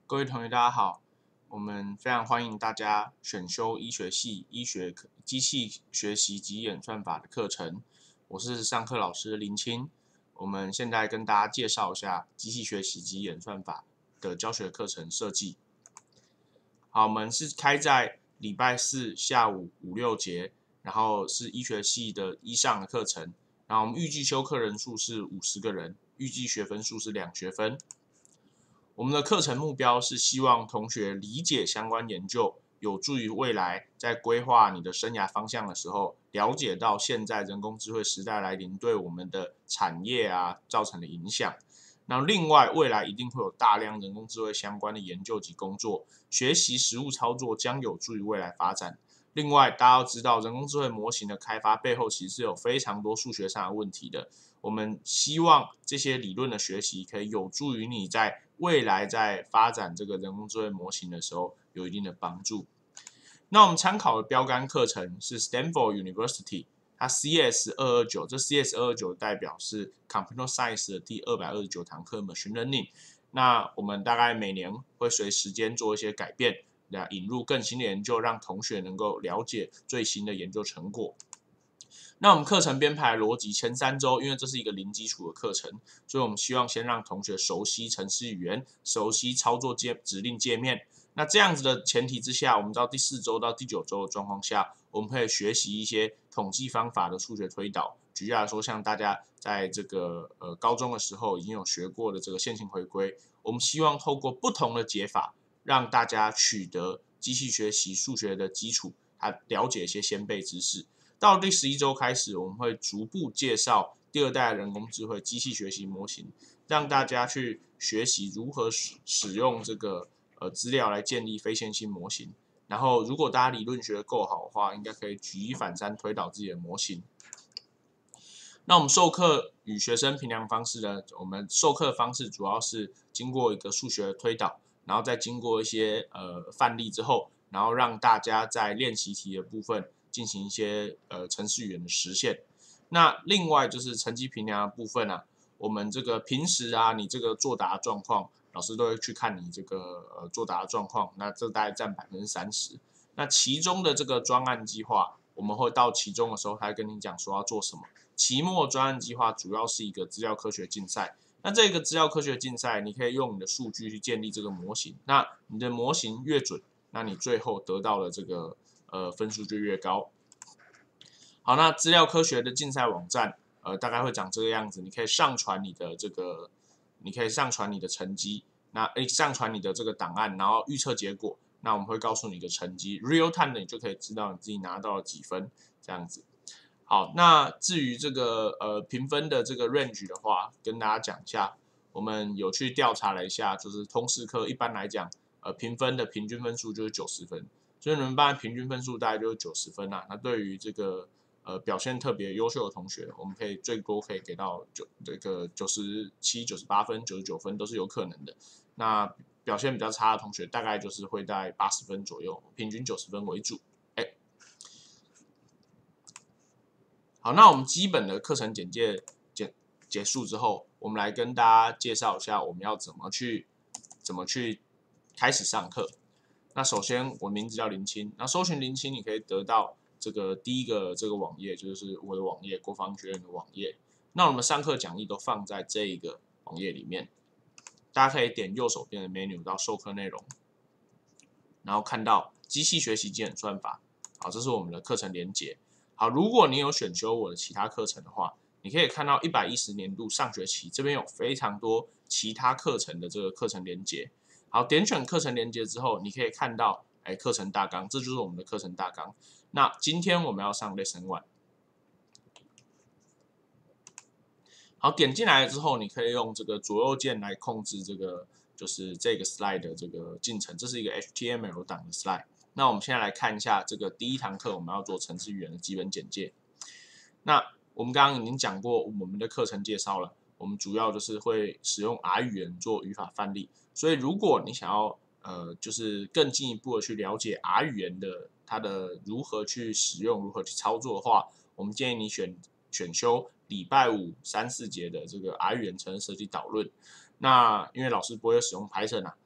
各位同学，大家好。我们非常欢迎大家选修医学系医学机器学习及演算法的课程。我是上课老师林清。我们现在跟大家介绍一下机器学习及演算法的教学课程设计。好，我们是开在礼拜四下午5、6节，然后是医学系的一上的课程。然后我们预计修课人数是50个人，预计学分数是2学分。我们的课程目标是希望同学理解相关研究，有助于未来在规划你的生涯方向的时候，了解到现在人工智慧时代来临对我们的产业造成的影响。那另外，未来一定会有大量人工智慧相关的研究及工作，学习实务操作将有助于未来发展。另外，大家要知道，人工智慧模型的开发背后其实是有非常多数学上的问题的。我们希望这些理论的学习可以有助于你在未来在发展这个人工智慧模型的时候有一定的帮助。那我们参考的标杆课程是 Stanford University， 它 CS229， 这 CS229 代表是 Computer Science 的第229堂课 Machine Learning。那我们大概每年会随时间做一些改变，引入更新的研究，让同学能够了解最新的研究成果。那我们课程编排逻辑前3周，因为这是一个零基础的课程，所以我们希望先让同学熟悉程式语言，熟悉操作指令界面。那这样子的前提之下，我们到第4周到第9周的状况下，我们会学习一些统计方法的数学推导。举例来说，像大家在这个高中的时候已经有学过的这个线性回归，我们希望透过不同的解法，让大家取得机器学习数学的基础，还了解一些先辈知识。到第11周开始，我们会逐步介绍第2代人工智慧机器学习模型，让大家去学习如何使用这个资料来建立非线性模型。然后，如果大家理论学得够好的话，应该可以举一反三推导自己的模型。那我们授课与学生评量方式呢？我们授课方式主要是经过一个数学推导，然后再经过一些范例之后，然后让大家在练习题的部分进行一些程式语言的实现。那另外就是成绩评量的部分我们这个平时你这个作答状况，老师都会去看你这个作答的状况，那这大概占30%。那其中的这个专案计划，我们会到期中的时候，他会跟你讲说要做什么。期末专案计划主要是一个资料科学竞赛，那这个资料科学竞赛，你可以用你的数据去建立这个模型。那你的模型越准，那你最后得到的这个分数就越高。好，那资料科学的竞赛网站，大概会长这个样子。你可以上传你的成绩，那上传你的这个档案，然后预测结果。那我们会告诉你一个成绩 ，real time 的你就可以知道你自己拿到了几分，这样子。好，那至于这个评分的这个 range 的话，跟大家讲一下，我们有去调查了一下，就是通识科一般来讲，评分的平均分数就是90分，所以你们班平均分数大概就是90分那对于这个表现特别优秀的同学，我们最多可以给到这个97、98分、99分都是有可能的。那表现比较差的同学，大概就是会在80分左右，平均90分为主。好，那我们基本的课程简介结束之后，我们来跟大家介绍一下我们要怎么去开始上课。那首先，我名字叫林清，那搜寻林清，你可以得到这个第一个这个网页，就是我的网页，国防学院的网页。那我们上课讲义都放在这一个网页里面，大家可以点右手边的 menu 到授课内容，然后看到机器学习及演算法。好，这是我们的课程连结。好，如果你有选修我的其他课程的话，你可以看到110年度上学期这边有非常多其他课程的这个课程连结。好，点选课程连结之后，你可以看到课程大纲，这就是我们的课程大纲。那今天我们要上 Lesson 1。好，点进来之后，你可以用这个左右键来控制这个就是这个 slide 的这个进程，这是一个 HTML 档的 slide。那我们现在来看一下这个第一堂课，我们要做程式语言的基本简介。那我们刚刚已经讲过我们的课程介绍了，我们主要就是会使用 R 语言做语法范例。所以如果你想要就是更进一步的去了解 R 语言的它的如何去使用、如何去操作的话，我们建议你选修礼拜5、3、4节的这个 R 语言程式设计导论。那因为老师不会使用 Python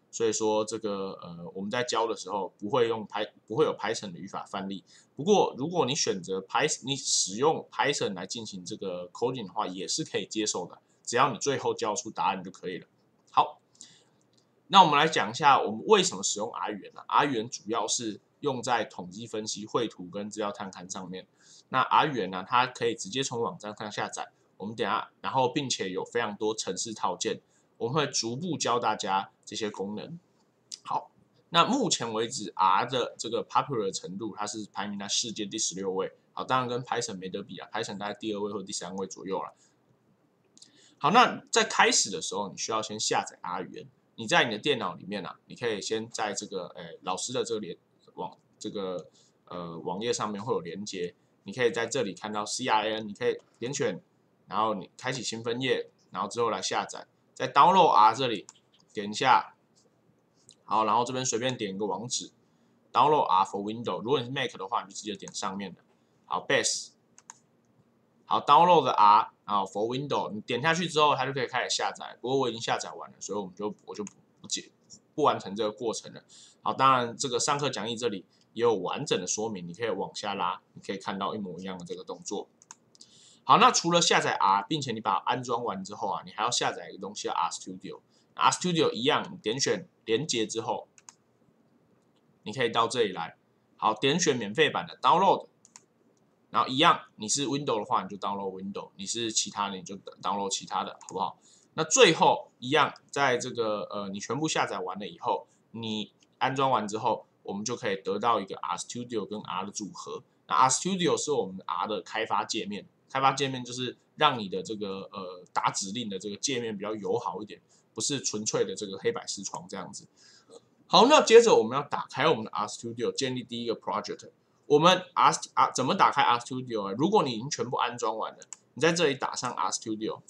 所以说这个我们在教的时候不会有 Python 的语法范例。不过如果你选择你使用 Python 来进行这个 coding 的话，也是可以接受的，只要你最后交出答案就可以了。好，那我们来讲一下我们为什么使用 R 语言呢？R 语言主要是用在统计分析、绘图跟资料探勘上面。那 R 语言呢，它可以直接从网站上下载。我们等一下，然后并且有非常多程式套件，我们会逐步教大家这些功能。好，那目前为止 R 的这个 popular 程度，它是排名在世界第16位。好，当然跟 Python 没得比啊 ，Python 大概第2位或第3位左右了。好，那在开始的时候，你需要先下载 R 语言。你在你的电脑里面啊，你可以先在这个老师的这个网页上面会有连接，你可以在这里看到 CRN， 你可以点选。然后你开启新分页，然后之后来下载，在 Download R 这里点一下，好，然后这边随便点一个网址 ，Download R for Windows。如果你是 Mac 的话，你就直接点上面的。好 ，Base， 好 ，Download R， 然后 for Windows， 你点下去之后，它就可以开始下载。不过我已经下载完了，所以我就不完成这个过程了。好，当然这个上课讲义这里也有完整的说明，你可以往下拉，你可以看到一模一样的这个动作。好，那除了下载 R， 并且你把它安装完之后啊，你还要下载一个东西叫 RStudio。RStudio 一样，你点选连接之后，你可以到这里来。好，点选免费版的 Download， 然后一样，你是 Windows 的话，你就 Download Windows， 你是其他的你就 Download 其他的，好不好？那最后一样，在这个你全部下载完了以后，你安装完之后，我们就可以得到一个 RStudio 跟 R 的组合。那 RStudio 是我们 R 的开发界面。开发界面就是让你的这个打指令的这个界面比较友好一点，不是纯粹的这个黑白视窗这样子。好，那接着我们要打开我们的 RStudio， 建立第一个 project。我们怎么打开 RStudio 呢？如果你已经全部安装完了，你在这里打上 RStudio，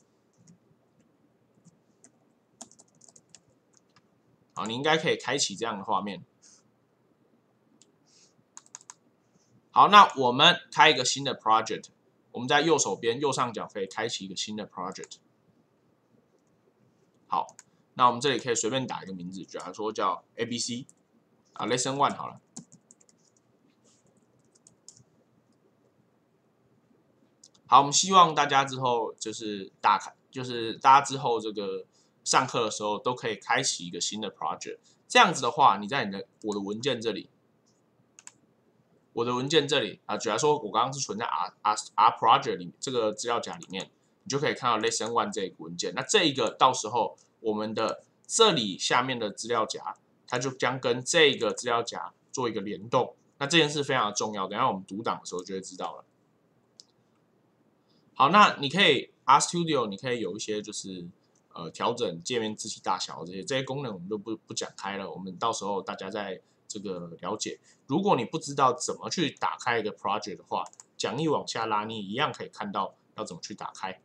好，你应该可以开启这样的画面。好，那我们开一个新的 project。我们在右手边右上角可以开启一个新的 project。好，那我们这里可以随便打一个名字，假如说叫 ABC 啊 ，Lesson 1好了。好，我们希望大家之后就是大家之后这个上课的时候都可以开启一个新的 project。这样子的话，你在我的文件这里。啊，假如说我刚刚是存在 R project 里这个资料夹里面，你就可以看到 lesson 1这个文件。那这一个到时候我们的这里下面的资料夹，它就将跟这个资料夹做一个联动。那这件事非常的重要，等一下我们读档的时候就会知道了。好，那你可以 RStudio 你可以有一些就是调整界面字体大小这些功能我们就不讲开了，我们到时候大家再这个了解。如果你不知道怎么去打开一个 project 的话，讲义往下拉，你一样可以看到要怎么去打开。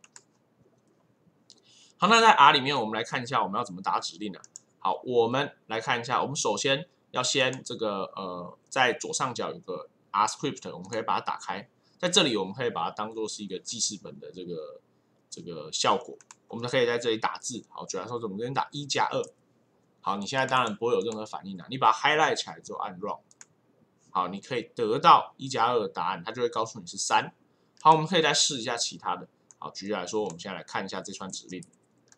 好，那在 R 里面，我们来看一下我们要怎么打指令啊。好，我们来看一下，我们首先要先这个在左上角有个 RScript， 我们可以把它打开。在这里，我们可以把它当做是一个记事本的这个效果。我们可以在这里打字。好，主要说我们这边打1+2。好，你现在当然不会有任何反应了。你把它 highlight 起来之后按 Run， 好，你可以得到1+2的答案，它就会告诉你是3。好，我们可以再试一下其他的。好，举例来说，我们现在来看一下这串指令。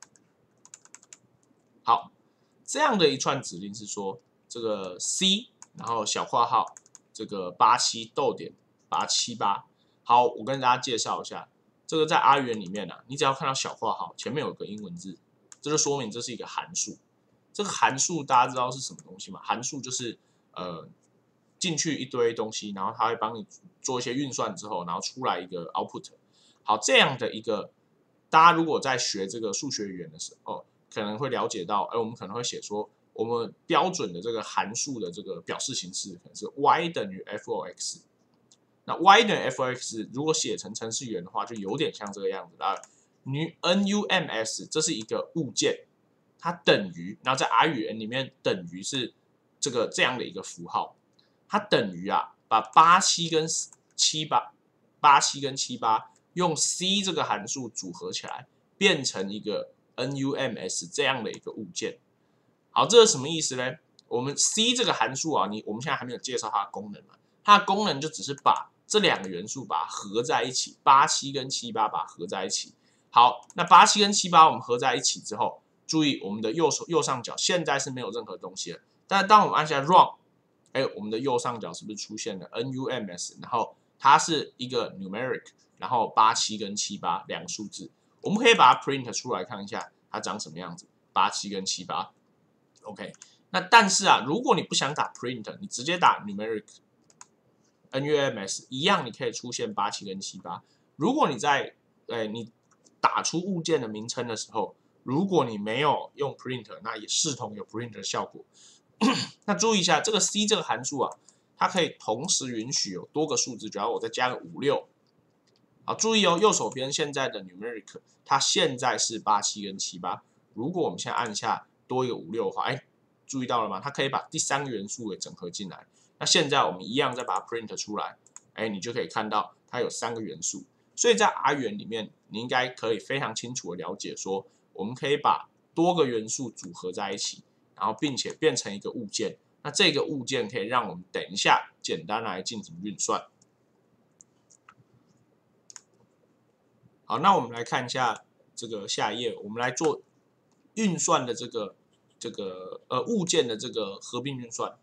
好，这样的一串指令是说，这个 C， 然后小括号，这个87逗点878。好，我跟大家介绍一下，这个在 R 语言里面啊，你只要看到小括号前面有个英文字，这就说明这是一个函数。这个函数大家知道是什么东西吗？函数就是进去一堆东西，然后它会帮你做一些运算之后，然后出来一个 output。好，这样的一个，大家如果在学这个数学语言的时候，可能会了解到，我们可能会写说，我们标准的这个函数的这个表示形式可能是 y 等于 f(x)。那 y 等于 f(x) 如果写成程式语言的话，就有点像这个样子啦。nums 这是一个物件。它等于，然后在 R 语言里面等于是这样的一个符号，它等于啊，把87跟78用 C 这个函数组合起来，变成一个 nums 这样的一个物件。 好，这是什么意思呢？我们 C 这个函数啊，我们现在还没有介绍它的功能嘛，它的功能就只是把这2个元素把它合在一起，87跟78把它合在一起。好，那87跟78我们合在一起之后，注意我们的右上角现在是没有任何东西了，但是当我们按下 Run， 我们的右上角是不是出现了 NUMS， 然后它是一个 numeric， 然后87跟782个数字，我们可以把它 print 出来看一下它长什么样子，87跟78。OK， 那但是啊，如果你不想打 print， 你直接打 numeric NUMS 一样，你可以出现87跟78。如果你在你打出物件的名称的时候，如果你没有用 print， 那也视同有 print 的效果。那注意一下，这个 C 这个函数啊，它可以同时允许有多个数字，只要我再加个56。好，注意哦，右手边现在的 numeric， 它现在是87跟78。如果我们现在按下多一个56的话，注意到了吗？它可以把第3个元素给整合进来。那现在我们一样再把它 print 出来，你就可以看到它有3个元素。所以在 R 元里面，你应该可以非常清楚的了解说，我们可以把多个元素组合在一起，然后并且变成一个物件。那这个物件可以让我们等一下简单来进行运算。好，那我们来看一下这个下一页，我们来做运算的这个物件的这个合并运算。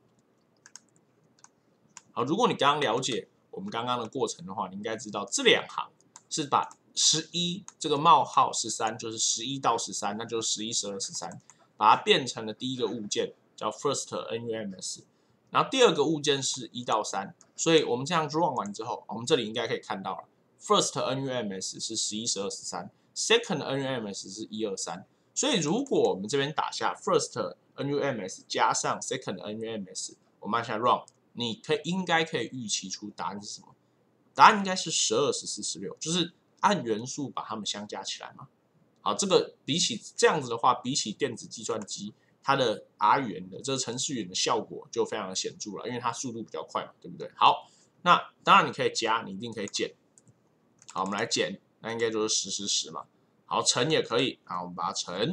好，如果你刚刚了解我们刚刚的过程的话，你应该知道这2行是把11这个冒号13，就是11到13，那就是11、12、13，把它变成了第一个物件，叫 first NUMS， 然后第二个物件是1到3，所以我们这样 run 完之后，我们这里应该可以看到了 ，first NUMS 是11、12、13，second NUMS 是1、2、3，所以如果我们这边打下 first NUMS 加上 second NUMS， 我们按下 run。你应该可以预期出答案是什么？答案应该是12、14、16，就是按元素把它们相加起来嘛。好，这个比起这样子的话，比起电子计算机，它的 R 语言的这个程式语言的效果就非常的显著了，因为它速度比较快嘛，对不对？好，那当然你可以加，你一定可以减。好，我们来减，那应该就是10、10、10嘛。好，乘也可以，好，我们把它乘。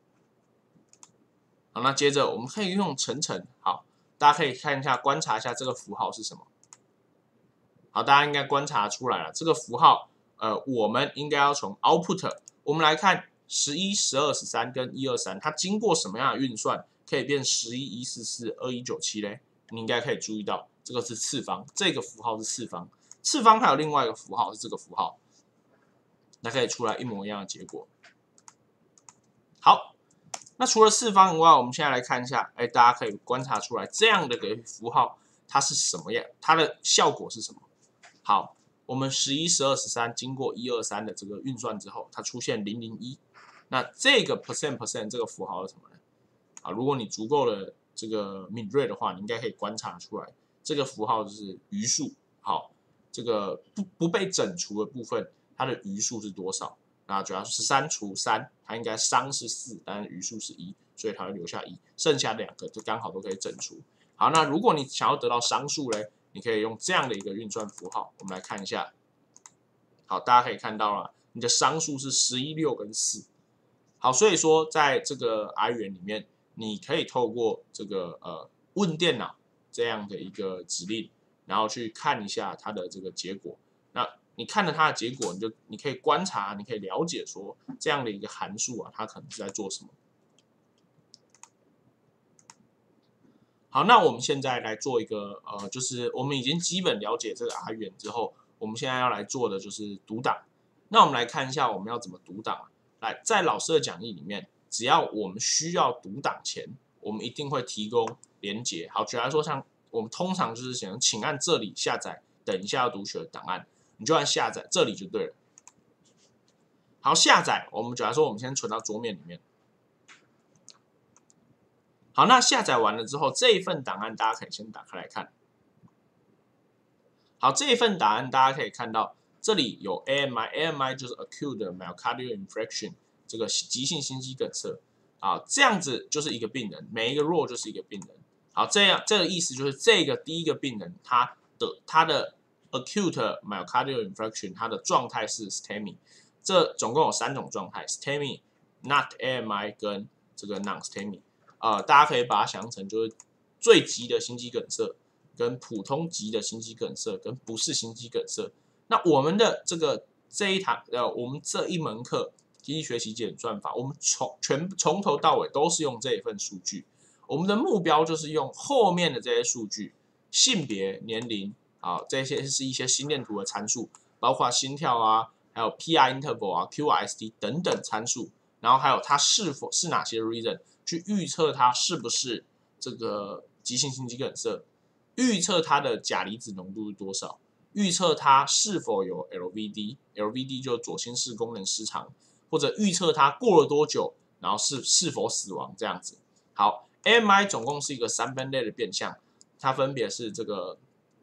好，那接着我们可以用乘。好。大家可以看一下，观察一下这个符号是什么。好，大家应该观察出来了，这个符号，我们应该要从 output， 我们来看11、12、13跟1、2、3，它经过什么样的运算可以变11、144、2197嘞？你应该可以注意到，这个是次方，这个符号是次方，次方还有另外一个符号是这个符号，那可以出来一模一样的结果。好。那除了次方以外，我们现在来看一下，大家可以观察出来这样的个符号它是什么样，它的效果是什么？好，我们11、12、13经过1、2、3的这个运算之后，它出现001，那这个 percent 这个符号是什么呢？啊，如果你足够的这个敏锐的话，你应该可以观察出来，这个符号就是余数。好，这个不被整除的部分，它的余数是多少？那主要是13除3，它应该商是4，但是余数是1，所以它会留下1，剩下2个就刚好都可以整除。好，那如果你想要得到商数嘞，你可以用这样的一个运算符号，我们来看一下。好，大家可以看到了，你的商数是11、6跟4。好，所以说在这个 R 语言里面，你可以透过这个问电脑这样的一个指令，然后去看一下它的这个结果。那你看了它的结果，你可以观察，你可以了解说这样的一个函数啊，它可能是在做什么。好，那我们现在来做一个就是我们已经基本了解这个 R 语言之后，我们现在要来做的就是读档。那我们来看一下我们要怎么读档。来，在老师的讲义里面，只要我们需要读档前，我们一定会提供连结。好，举例来说，像我们通常就是想请按这里下载，等一下要读取的档案。你就按下载，这里就对了。好，下载，我们假如说我们先存到桌面里面。好，那下载完了之后，这一份档案大家可以先打开来看。好，这一份档案大家可以看到，这里有 AMI 就是 acute myocardial infarction， 这个急性心肌梗塞。啊，这样子就是一个病人，每一个 row 就是一个病人。好，这个意思就是这个第一个病人他的acute myocardial infarction， 它的状态是 STEMI， 这总共有3种状态 ，STEMI、not AMI 跟这个 non-STEMI。 大家可以把它想成就是最急的心肌梗塞，跟普通急的心肌梗塞，跟不是心肌梗塞。那我们的我们这一门课机器学习及演算法，我们从头到尾都是用这一份数据。我们的目标就是用后面的这些数据，性别、年龄，这些是一些心电图的参数，包括心跳啊，还有 PR interval 啊、QRST 等等参数，然后还有它是否是哪些 reason， 去预测它是不是这个急性心肌梗塞，预测它的钾离子浓度是多少，预测它是否有 LVD 就是左心室功能失常，或者预测它过了多久，然后是否死亡这样子。好。AMI 总共是一个3分类的变项，它分别是这个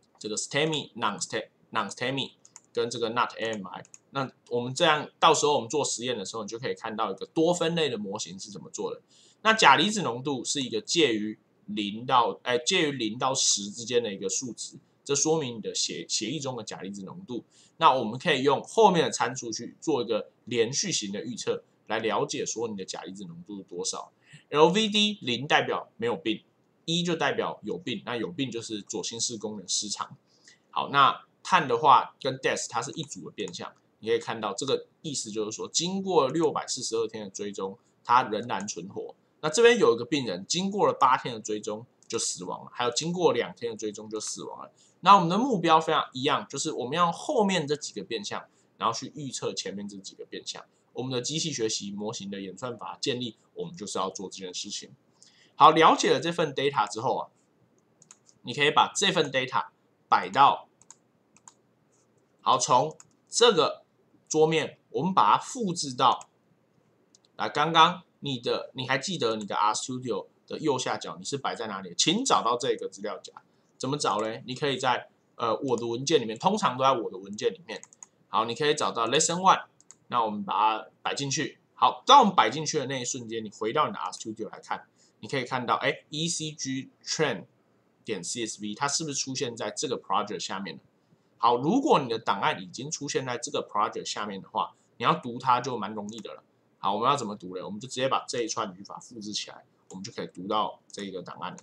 STEMI、non-STEMI 跟这个 not AMI。那我们这样到时候我们做实验的时候，你就可以看到一个多分类的模型是怎么做的。那钾离子浓度是一个介于0到10之间的一个数值，这说明你的血液中的钾离子浓度。那我们可以用后面的参数去做一个连续型的预测，来了解说你的钾离子浓度是多少。LVD 0代表没有病，1就代表有病，那有病就是左心室功能失常。好，那碳的话跟 DES 它是一组的变项，你可以看到这个意思就是说，经过642天的追踪，它仍然存活。那这边有一个病人，经过了8天的追踪就死亡了，还有经过2天的追踪就死亡了。那我们的目标非常一样，就是我们要后面这几个变项，然后去预测前面这几个变项。我们的机器学习模型的演算法建立，我们就是要做这件事情。好，了解了这份 data 之后啊，你可以把这份 data 摆到，好，从这个桌面，我们把它复制到，刚刚你还记得你的 RStudio 的右下角你是摆在哪里？请找到这个资料夹。怎么找呢？你可以在我的文件里面，通常都在我的文件里面。好，你可以找到 Lesson 1。那我们把它摆进去。好，当我们摆进去的那一瞬间，你回到你的 RStudio 来看，你可以看到，ECG trend 点 CSV 它是不是出现在这个 project 下面了？好，如果你的档案已经出现在这个 project 下面的话，你要读它就蛮容易的了。好，我们要怎么读呢？我们就直接把这一串语法复制起来，我们就可以读到这个档案了。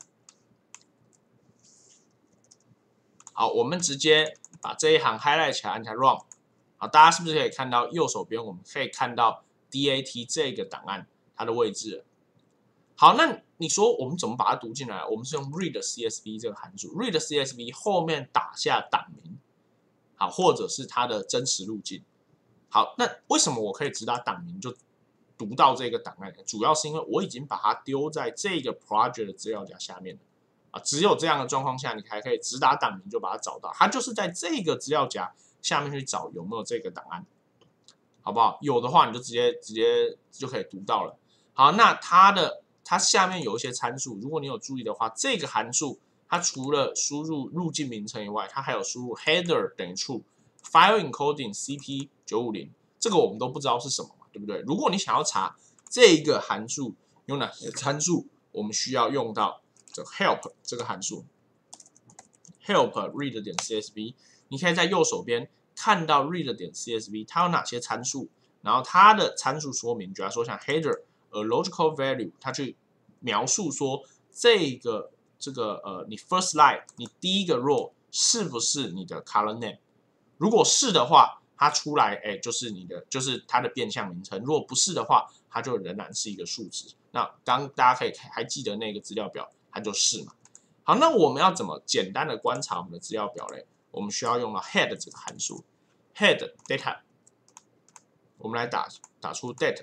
好，我们直接把这一行 highlight 起来，按下 Run。好，大家是不是可以看到右手边我们可以看到 DAT 这个档案它的位置了？好，那你说我们怎么把它读进来？我们是用 read CSV 这个函数 ，read CSV 后面打下档名，好，或者是它的真实路径。好，那为什么我可以直达档名就读到这个档案呢？主要是因为我已经把它丢在这个 project 的资料夹下面了。只有这样的状况下，你才可以直达档名就把它找到。它就是在这个资料夹下面去找有没有这个档案，好不好？有的话，你就直接就可以读到了。好，那它下面有一些参数，如果你有注意的话，这个函数它除了输入路径名称以外，它还有输入 header 等于 true，file encoding CP950，这个我们都不知道是什么嘛，对不对？如果你想要查这个函数有哪些参数，我们需要用到这 help 这个函数 ，help read 点 CSV， 你可以在右手边看到 read 点 CSV 它有哪些参数，然后它的参数说明，比方说像 header。A logical value， 它去描述说你 first line 你第一个 row 是不是你的 column name？ 如果是的话，它出来就是就是它的变项名称；如果不是的话，它就仍然是一个数值。那大家还记得那个资料表，它就是嘛。好，那我们要怎么简单的观察我们的资料表嘞？我们需要用到 head 这个函数 ，head data， 我们来打出 data。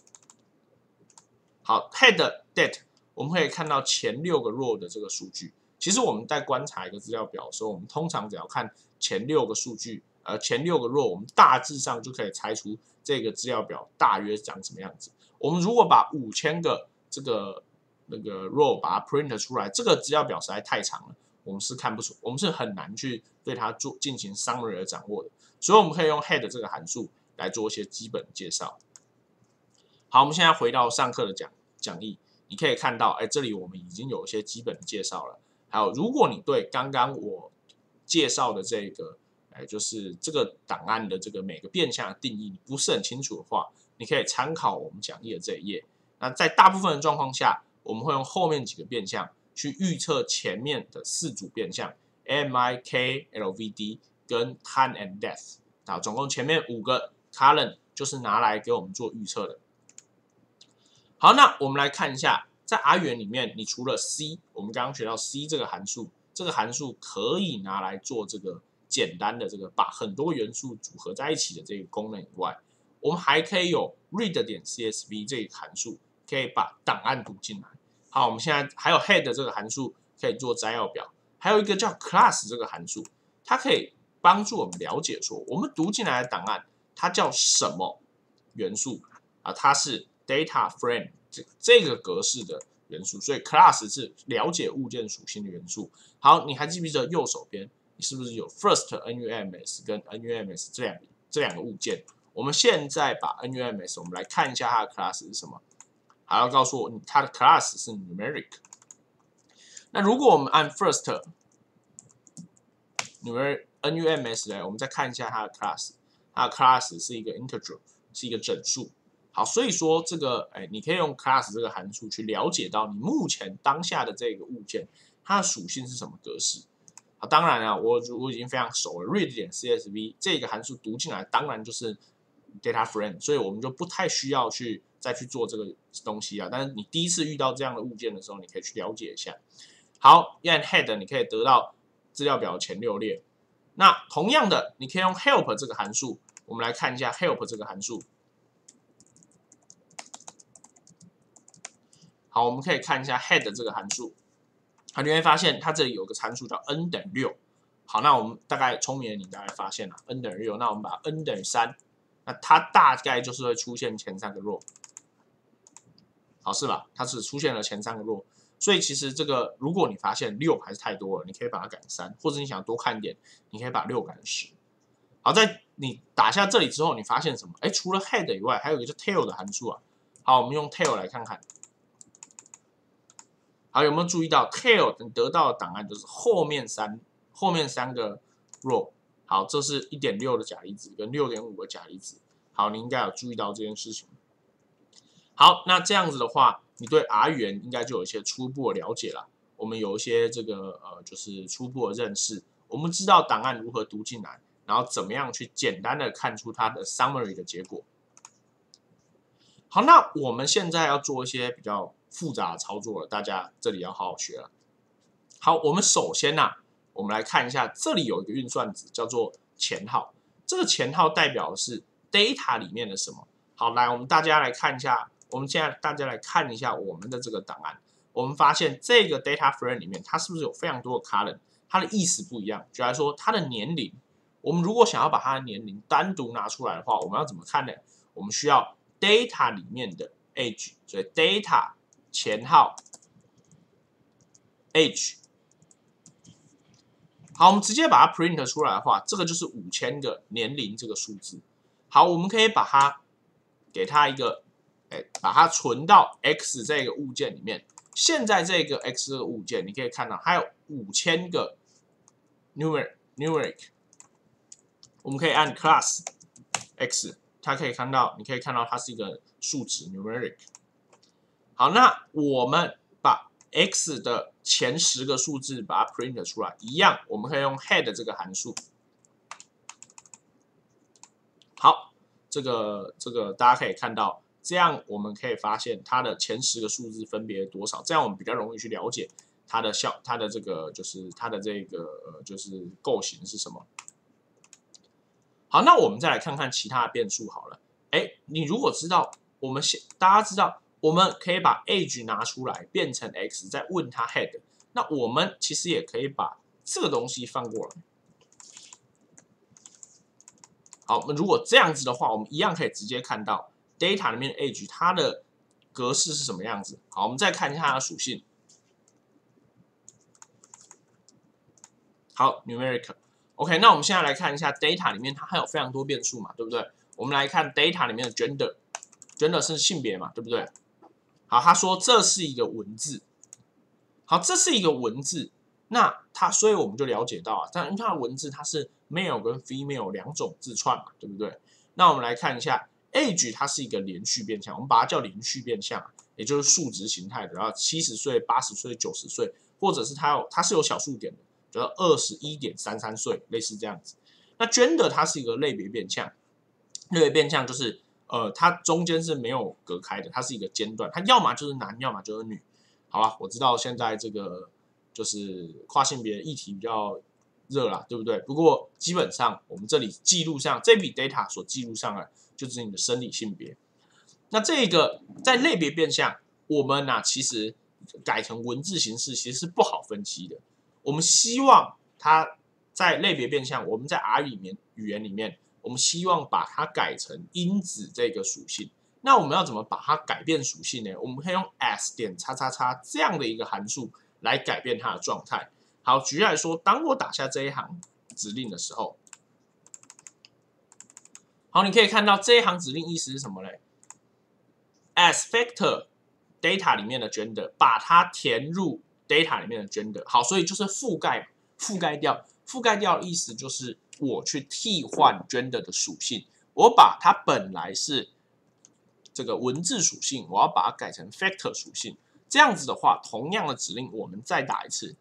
好 ，head date 我们可以看到前6个 row 的这个数据。其实我们在观察一个资料表的时候，我们通常只要看前6个数据，前6个 row， 我们大致上就可以猜出这个资料表大约长什么样子。我们如果把5000个那个 row 把它 print 出来，这个资料表实在太长了，我们是看不出，我们是很难去对它进行 summary 的掌握的。所以我们可以用 head 这个函数来做一些基本介绍。好，我们现在回到上课的讲义，你可以看到，这里我们已经有一些基本的介绍了。还有，如果你对刚刚我介绍的这个，就是这个档案的这个每个变项的定义，你不是很清楚的话，你可以参考我们讲义的这一页。那在大部分的状况下， 我们会用后面几个变项去预测前面的4组变项 AMI、K、LVD 跟 Time and Death。好，总共前面5个 column 就是拿来给我们做预测的。好，那我们来看一下，在 R 语言里面，你除了 C， 我们刚刚学到 C 这个函数，这个函数可以拿来做这个简单的这个把很多元素组合在一起的这个功能以外，我们还可以有 read.csv 这个函数，可以把档案读进来。好，我们现在还有 head 这个函数可以做摘要表，还有一个叫 class 这个函数，它可以帮助我们了解说，我们读进来的档案它叫什么元素啊？它是 data frame 这个格式的元素，所以 class 是了解物件属性的元素。好，你还记不记得右手边你是不是有 first NUMS 跟 NUMS 这两个物件？我们现在把 NUMS 我们来看一下它的 class 是什么。还要告诉我它的 class 是 numeric。那如果我们按 first NUMS 来，我们再看一下它的 class， 它的 class 是一个 integer， 是一个整数。好，所以说这个你可以用 class 这个函数去了解到你目前当下的这个物件它的属性是什么格式。好，当然啊，我已经非常熟了 ，read.csv 这个函数读进来，当然就是 data frame， 所以我们就不太需要再去做这个东西啊。但是你第一次遇到这样的物件的时候，你可以去了解一下。好，按 head 你可以得到资料表的前6列。那同样的，你可以用 help 这个函数，我们来看一下 help 这个函数。好，我们可以看一下 head 这个函数。好，你会发现它这里有个参数叫 n 等于6。好，那我们大概聪明的你大概发现了 n 等于6，那我们把 n 等于3，那它大概就是会出现前3个 row。好，是吧？它只出现了前3个 row， 所以其实这个如果你发现6还是太多了，你可以把它改成3，或者你想多看一点，你可以把6改成10。好，在你打下这里之后，你发现什么？除了 head 以外，还有一个叫 tail 的函数啊。好，我们用 tail 来看看。好，有没有注意到 tail 你得到的档案就是后面三个 row。好，这是 1.6 的钾离子跟 6.5 的钾离子。好，你应该有注意到这件事情。好，那这样子的话，你对 R 语言应该就有一些初步的了解了。我们有一些这个就是初步的认识。我们知道档案如何读进来，然后怎么样去简单的看出它的 summary 的结果。好，那我们现在要做一些比较复杂的操作了，大家这里要好好学了。好，我们首先我们来看一下，这里有一个运算子叫做前号，这个前号代表的是 data 里面的什么？好，来，我们大家来看一下，我们们的这个档案，我们发现这个 data frame 里面，它是不是有非常多的 column， 它的意思不一样。举例来说，它的年龄，我们如果想要把它的年龄单独拿出来的话，我们要怎么看呢？我们需要 data 里面的 age， 所以 data 前号 age。好，我们直接把它 print 出来的话，这个就是5000个年龄这个数字。好，我们可以把它给它一个，把它存到 x 这个物件里面。现在这个 x 这个物件，你可以看到它有5000个 numeric。我们可以按 class x， 它可以看到，你可以看到它是一个数值 numeric。好，那我们把 x 的前10个数字把它 print 出来，一样，我们可以用 head 这个函数。好，这个大家可以看到，这样我们可以发现它的前10个数字分别多少，这样我们比较容易去了解它的这个就是它的这个就是构型是什么。好，那我们再来看看其他的变数好了。你如果知道，大家知道，我们可以把 age 拿出来变成 x， 再问它 head。那我们其实也可以把这个东西放过来。好，我们如果这样子的话，我们一样可以直接看到 data 里面的 age 它的格式是什么样子。好，我们再看一下它的属性。好 ，numeric。OK， 那我们现在来看一下 data 里面它还有非常多变数嘛，对不对？我们来看 data 里面的 gender 是性别嘛，对不对？好，他说这是一个文字。好，这是一个文字，那所以我们就了解到但因为它的文字它是 male 跟 female 2种字串嘛，对不对？那我们来看一下 age， 它是一个连续变项，我们把它叫连续变项。 也就是数值形态的，然后70岁、80岁、90岁，或者是它是有小数点的，就是21.33岁，类似这样子。那 gender 它是一个类别变项，类别变项就是它中间是没有隔开的，它是一个间断，它要么就是男，要么就是女。好了，我知道现在这个就是跨性别议题比较热啦，对不对？不过基本上我们这里记录上这笔 data 所记录上来，就是你的生理性别。那这个在类别变项，我们其实改成文字形式其实是不好分析的。我们希望它在类别变项，我们在 R 语言里面，我们希望把它改成因子这个属性。那我们要怎么把它改变属性呢？我们可以用 s 点叉叉叉这样的一个函数来改变它的状态。好，举例来说，当我打下这一行指令的时候，好，你可以看到这一行指令意思是什么嘞 ？as factor data 里面的 gender， 把它填入 data 里面的 gender。好，所以就是覆盖掉。覆盖掉的意思就是我去替换 gender 的属性，我把它本来是这个文字属性，我要把它改成 factor 属性。这样子的话，同样的指令我们再打一次，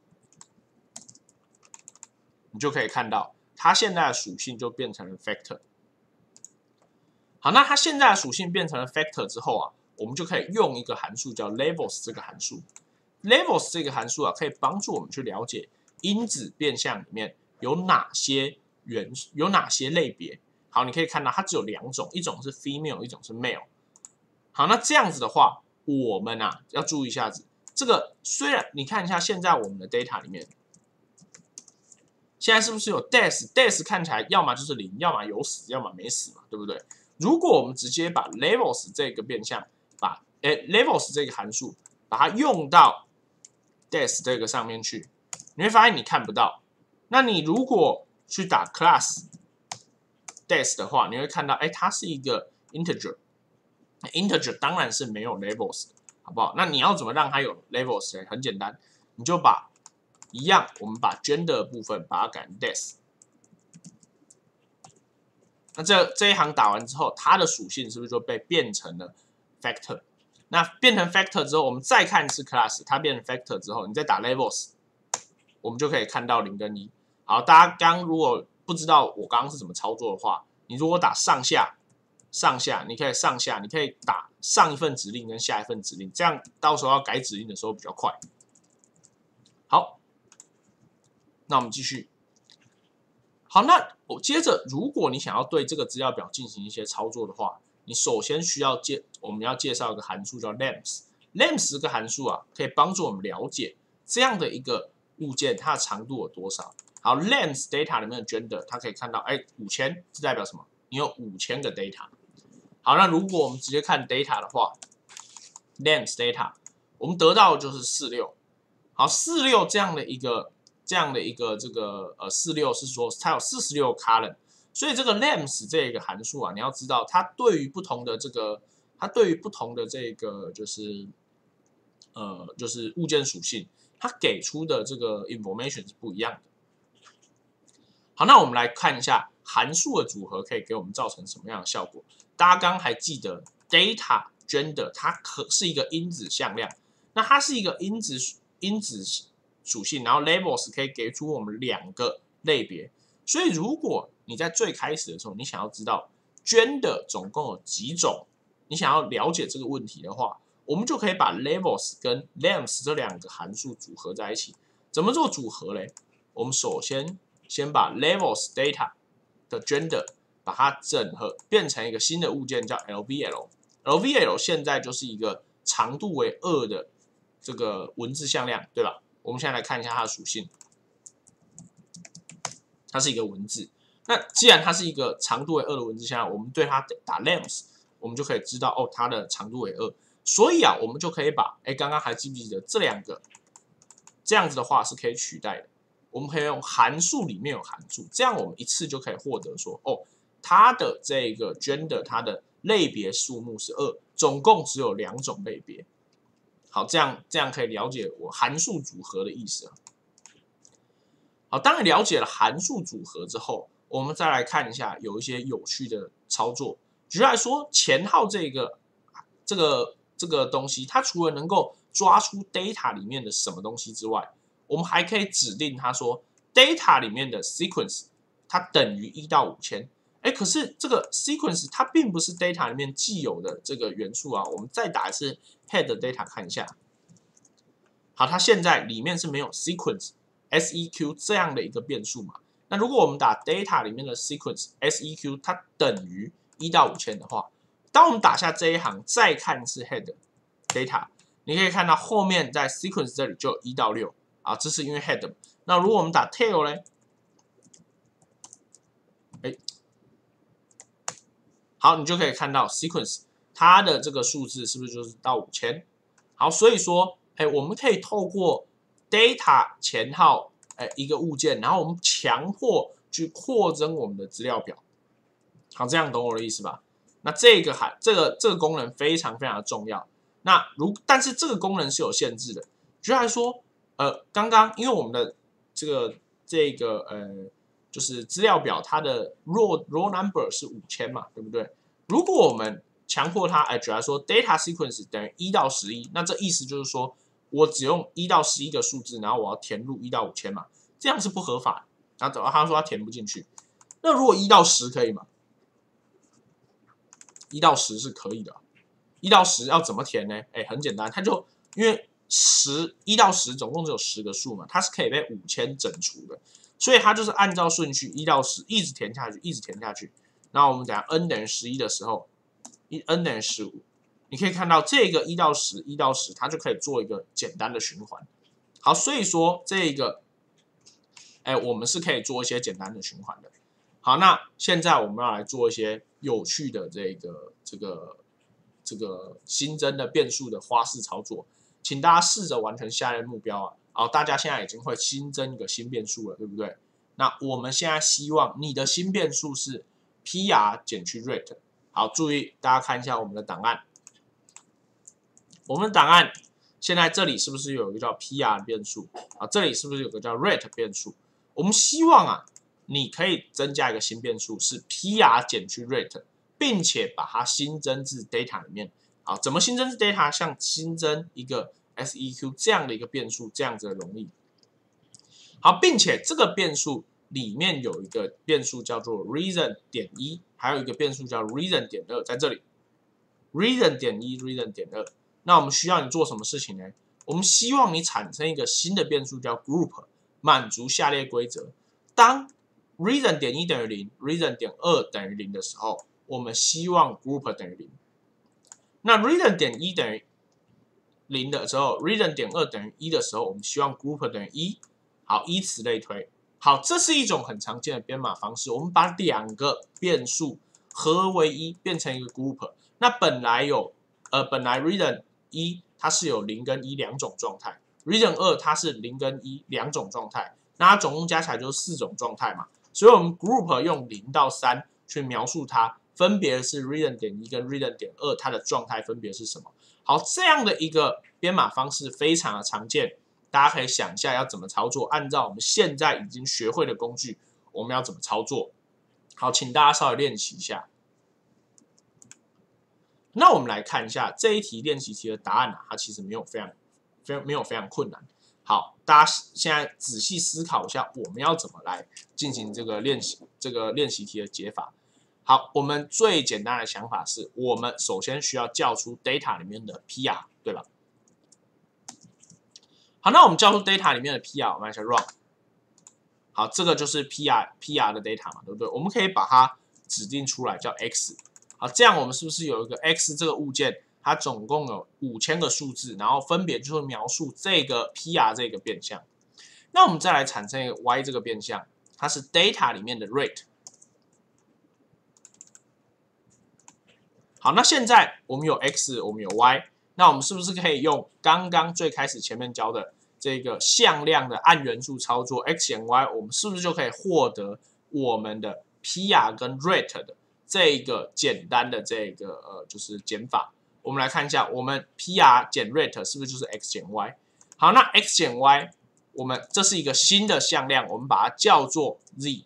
你就可以看到它现在的属性就变成了 factor。好，那它现在的属性变成了 factor 之后我们就可以用一个函数叫 levels 这个函数。levels 这个函数可以帮助我们去了解因子变项里面有哪些类别。好，你可以看到它只有2种，一种是 female， 一种是 male。好，那这样子的话，我们要注意一下子，这个虽然你看一下现在我们的 data 里面，现在是不是有 death 看起来要么就是0，要么有死，要么没死嘛，对不对？如果我们直接把 levels 这个变项，把levels 这个函数，把它用到 death 这个上面去，你会发现你看不到。那你如果去打 class death 的话，你会看到，它是一个 integer 当然是没有 levels 的，好不好？那你要怎么让它有 levels 呢？很简单，你就把一样，我们把 gender 的部分把它改成 death。那这一行打完之后，它的属性是不是就被变成了 factor？ 那变成 factor 之后，我们再看一次 class， 它变成 factor 之后，你再打 levels， 我们就可以看到0跟1。好，大家刚如果不知道我刚刚是怎么操作的话，你如果打上下，你可以上下，你可以打上一份指令跟下一份指令，这样到时候要改指令的时候比较快。好，那我们继续。好，那我接着，如果你想要对这个资料表进行一些操作的话，你首先需要我们要介绍一个函数叫 lambs。lambs 这个函数可以帮助我们了解这样的一个物件它的长度有多少。好 ，lambs data 里面的 gender， 它可以看到，5000这代表什么？你有5000个 data。好，那如果我们直接看 data 的话 ，lambs data， 我们得到的就是46。好，46这样的一个这个46是说它有46 column， 所以这个 lambs 这个函数你要知道它对于不同的这个就是物件属性，它给出的这个 information 是不一样的。好，那我们来看一下函数的组合可以给我们造成什么样的效果。大家刚刚还记得 data gender 它是一个因子向量，那它是一个因子属性，然后 levels 可以给出我们2个类别。所以如果你在最开始的时候，你想要知道 gender 总共有几种，你想要了解这个问题的话，我们就可以把 levels 跟 lambs 这2个函数组合在一起。怎么做组合嘞？我们首先把 levels data 的 gender 把它整合变成一个新的物件叫 LVL。LVL 现在就是一个长度为2的这个文字向量，对吧？我们现在来看一下它的属性，它是一个文字。那既然它是一个长度为2的文字向量，我们对它打 lambs， 我们就可以知道它的长度为2。所以我们就可以把刚刚还记不记得这2个这样子的话是可以取代的。我们可以用函数里面有函数，这样我们一次就可以获得说它的这个 gender 它的类别数目是2，总共只有2种类别。好，这样可以了解我函数组合的意思。好，当然了解了函数组合之后，我们再来看一下有一些有趣的操作。举例来说，前号这个这个东西，它除了能够抓出 data 里面的什么东西之外，我们还可以指定它说 data 里面的 sequence 它等于1到5000。可是这个 sequence 它并不是 data 里面既有的这个元素啊。我们再打一次 head data 看一下。好，它现在里面是没有 sequence。seq 这样的一个变数嘛，那如果我们打 data 里面的 sequence seq 它等于1到5000的话，当我们打下这一行再看是 head data， 你可以看到后面在 sequence 这里就有1到6啊，这是因为 head。那如果我们打 tail 呢？好，你就可以看到 sequence 它的这个数字是不是就是到5000？好，所以说，我们可以透过 data 前号，一个物件，然后我们强迫去扩增我们的资料表。好，这样懂我的意思吧？那这个功能非常非常的重要。那但是这个功能是有限制的。举例来说，刚刚因为我们的就是资料表它的 raw number 是5000嘛，对不对？如果我们强迫它，举例来说 data sequence 等于1到11，那这意思就是说我只用1到11个数字，然后我要填入1到5000嘛，这样是不合法的。然后他说他填不进去。那如果1到10可以吗？1到10是可以的。1到10要怎么填呢？很简单，它就因为1到10总共只有10个数嘛，它是可以被5000整除的，所以它就是按照顺序1到10一直填下去，一直填下去。然后我们等下 n 等于11的时候，n 等于15，你可以看到这个1到10，它就可以做一个简单的循环。好，所以说这个，我们是可以做一些简单的循环的。好，那现在我们要来做一些有趣的这个新增的变数的花式操作，请大家试着完成下列目标啊。好，大家现在已经会新增一个新变数了，对不对？那我们现在希望你的新变数是 PR 减去 rate。好，注意大家看一下我们的档案，我们的档案现在这里是不是有一个叫 PR 变数啊？这里是不是有个叫 rate 变数？我们希望啊，你可以增加一个新变数是 PR 减去 rate， 并且把它新增至 data 里面。好，怎么新增至 data？ 像新增一个 seq 这样的一个变数，这样子的容易。好，并且这个变数里面有一个变数叫做 reason.1， 还有一个变数叫 reason.2， 在这里 reason.1 reason.2。那我们需要你做什么事情呢？我们希望你产生一个新的变数叫 group， 满足下列规则：当 reason.1 等于0 reason.2 等于0的时候，我们希望 group 等于0。那 reason.1 等于0的时候 reason.2 等于1的时候，我们希望 group 等于1。好，以此类推。好，这是一种很常见的编码方式。我们把两个变数合为一，变成一个 group。那本来 reason1 它是有0跟1两种状态 ，reason2 它是0跟1两种状态，那它总共加起来就是4种状态嘛。所以我们 group 用0到3去描述它，分别是 reason.1 跟 reason.2 它的状态分别是什么。好，这样的一个编码方式非常的常见。大家可以想一下要怎么操作，按照我们现在已经学会的工具，我们要怎么操作？好，请大家稍微练习一下。那我们来看一下这一题练习题的答案它其实没有非常困难。好，大家现在仔细思考一下，我们要怎么来进行这个练习题的解法？好，我们最简单的想法是，我们首先需要叫出 data 里面的 PR， 对吧？好，那我们叫出 data 里面的 PR， 我们来下 run。好，这个就是 PR 的 data 嘛，对不对？我们可以把它指定出来叫 x。好，这样我们是不是有一个 x 这个物件，它总共有5000个数字，然后分别就是描述这个 PR 这个变项。那我们再来产生一个 y 这个变项，它是 data 里面的 rate。好，那现在我们有 x， 我们有 y。那我们是不是可以用刚刚最开始前面教的这个向量的按元素操作 x 减 y， 我们是不是就可以获得我们的 PR 跟 rate 的这个简单的就是减法？我们来看一下，我们 PR 减 rate 是不是就是 x 减 y？ 好，那 x 减 y， 我们这是一个新的向量，我们把它叫做 z。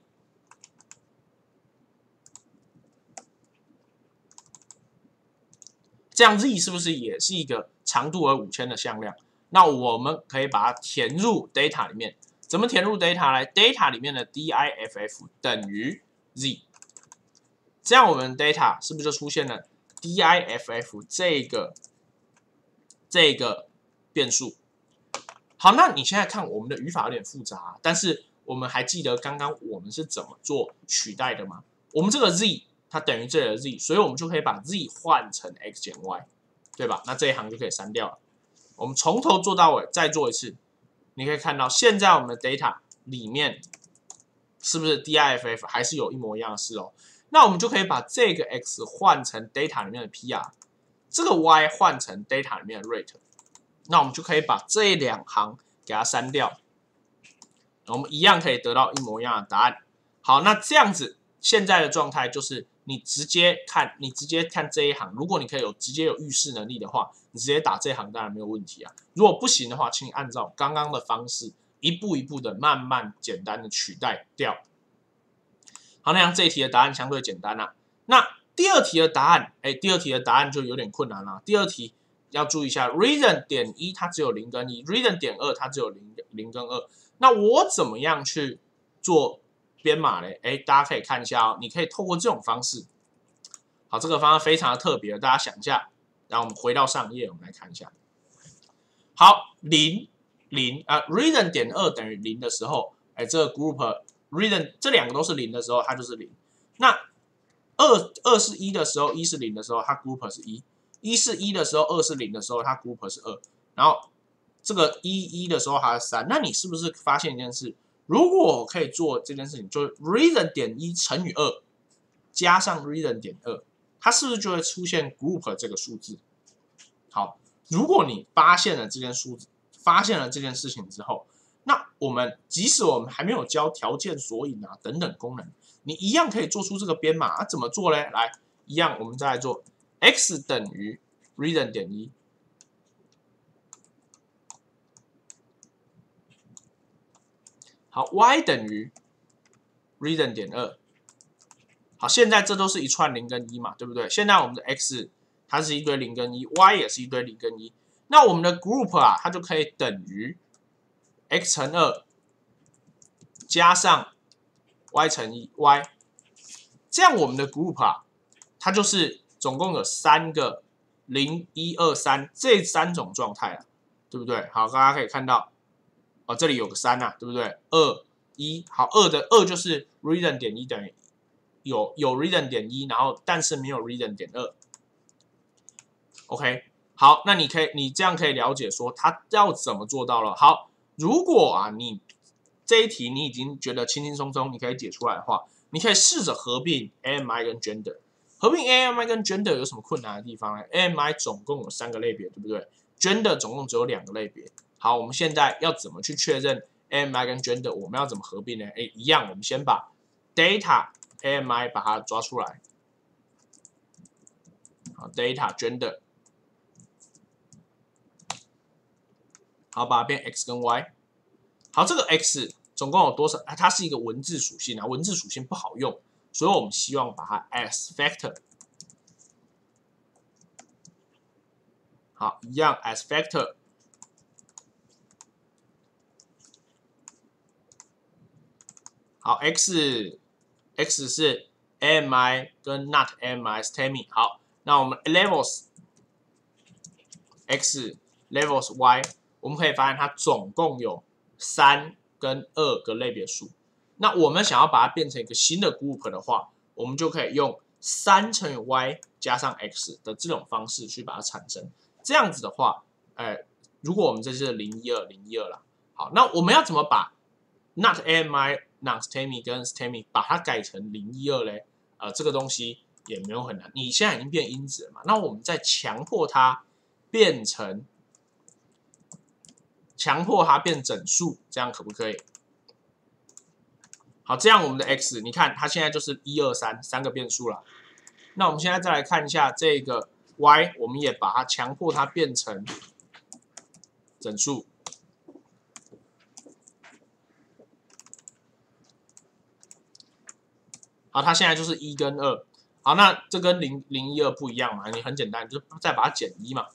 这样 z 是不是也是一个长度为5000的向量？那我们可以把它填入 data 里面。怎么填入 data 呢 ？data 里面的 diff 等于 z， 这样我们 data 是不是就出现了 diff 这个变数？好，那你现在看我们的语法有点复杂，但是我们还记得刚刚我们是怎么做取代的吗？我们这个 z 它等于这里的 z， 所以我们就可以把 z 换成 x 减 y， 对吧？那这一行就可以删掉了。我们从头做到尾，再做一次，你可以看到现在我们的 data 里面是不是 diff 还是有一模一样的事哦？那我们就可以把这个 x 换成 data 里面的 PR， 这个 y 换成 data 里面的 rate。那我们就可以把这2行给它删掉，我们一样可以得到一模一样的答案。好，那这样子现在的状态就是你直接看这一行，如果你可以直接有预示能力的话，你直接打这一行当然没有问题啊。如果不行的话，请你按照刚刚的方式一步一步的慢慢简单的取代掉。好，那样这一题的答案相对简单啦。那第二题的答案，第二题的答案就有点困难啦。第二题要注意一下 ，reason 点1它只有0跟1 ，reason 点2它只有0跟2。那我怎么样去做编码嘞？大家可以看一下哦，你可以透过这种方式。好，这个方案非常的特别，大家想一下。然后我们回到上页，我们来看一下。好，0 reason 点2等于0的时候，这个 group reason 这2个都是0的时候，它就是0。那2是1的时候，1是0的时候，它 group 是1。1是1的时候，2是0的时候，它 group 是2。然后这个1的时候还是3。那你是不是发现一件事？如果我可以做这件事情，就是 reason 点1乘以2加上 reason 点2，它是不是就会出现 group 这个数字？好，如果你发现了这件数字，发现了这件事情之后，那即使我们还没有教条件索引啊等等功能，你一样可以做出这个编码。怎么做呢？来，一样我们再来做 x 等于 reason 点1。好 ，y 等于 reason 点2。好，现在这都是一串0跟1嘛，对不对？现在我们的 x 它是一堆0跟1，y 也是一堆0跟1。那我们的 group 啊，它就可以等于 x 乘2加上 y 乘1 y。这样我们的 group 啊，它就是总共有3个0、1、2、3这3种状态啊，对不对？好，大家可以看到，这里有个3啊，对不对？2、1，好，2就是 reason 点1等于有 reason 点1，然后但是没有 reason 点2。OK， 好，那你这样可以了解说它要怎么做到了。好，如果啊你这一题你已经觉得轻轻松松你可以解出来的话，你可以试着合并 AMI 跟 gender。合并 AMI 跟 gender 有什么困难的地方呢 ？AMI 总共有3个类别，对不对 ？gender 总共只有2个类别。好，我们现在要怎么去确认 AMI 跟 gender？ 我们要怎么合并呢？一样，我们先把 data AMI 把它抓出来。好 ，data gender， 好，把它变 x 跟 y。好，这个 x 总共有多少？它是一个文字属性啊，文字属性不好用，所以我们希望把它 as factor。好，一样 as factor。好 ，x 是 AMI 跟 not AMI STEMI。好，那我们 levels x levels y， 我们可以发现它总共有3跟2个类别数。那我们想要把它变成一个新的 group 的话，我们就可以用3乘以 y 加上 x 的这种方式去把它产生。这样子的话，如果我们这是012 012啦，好，那我们要怎么把 not AMI、not STEMI 跟 STEMI 把它改成012嘞？这个东西也没有很难，你现在已经变因子了嘛，那我们再强迫它变整数，这样可不可以？好，这样我们的 x， 你看它现在就是1、2、3个变数了。那我们现在再来看一下这个 y， 我们也把它强迫它变成整数。好，它现在就是1跟2。 好，那这跟012不一样嘛？你很简单，就是再把它减1嘛。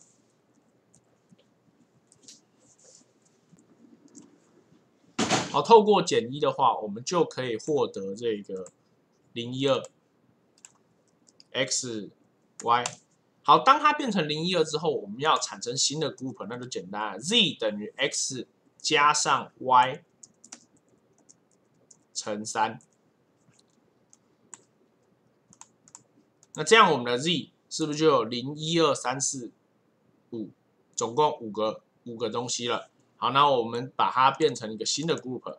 好，透过减1的话，我们就可以获得这个012 x y。好，当它变成012之后，我们要产生新的 group， 那就简单了 ，z 等于 x 加上 y 乘3。那这样我们的 z 是不是就有0、1、2、3、4、5，总共5个东西了？好，那我们把它变成一个新的 group。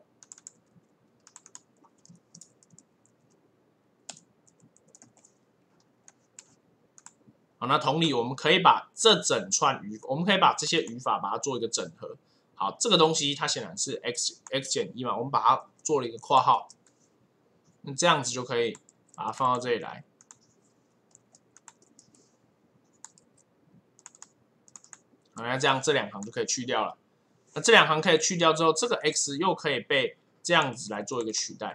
好，那同理，我们可以把这整串我们可以把这些语法把它做一个整合。好，这个东西它显然是 x 减1嘛，我们把它做了一个括号，那这样子就可以把它放到这里来。好，那这样这2行就可以去掉了。那这2行可以去掉之后，这个 x 又可以被这样子来做一个取代。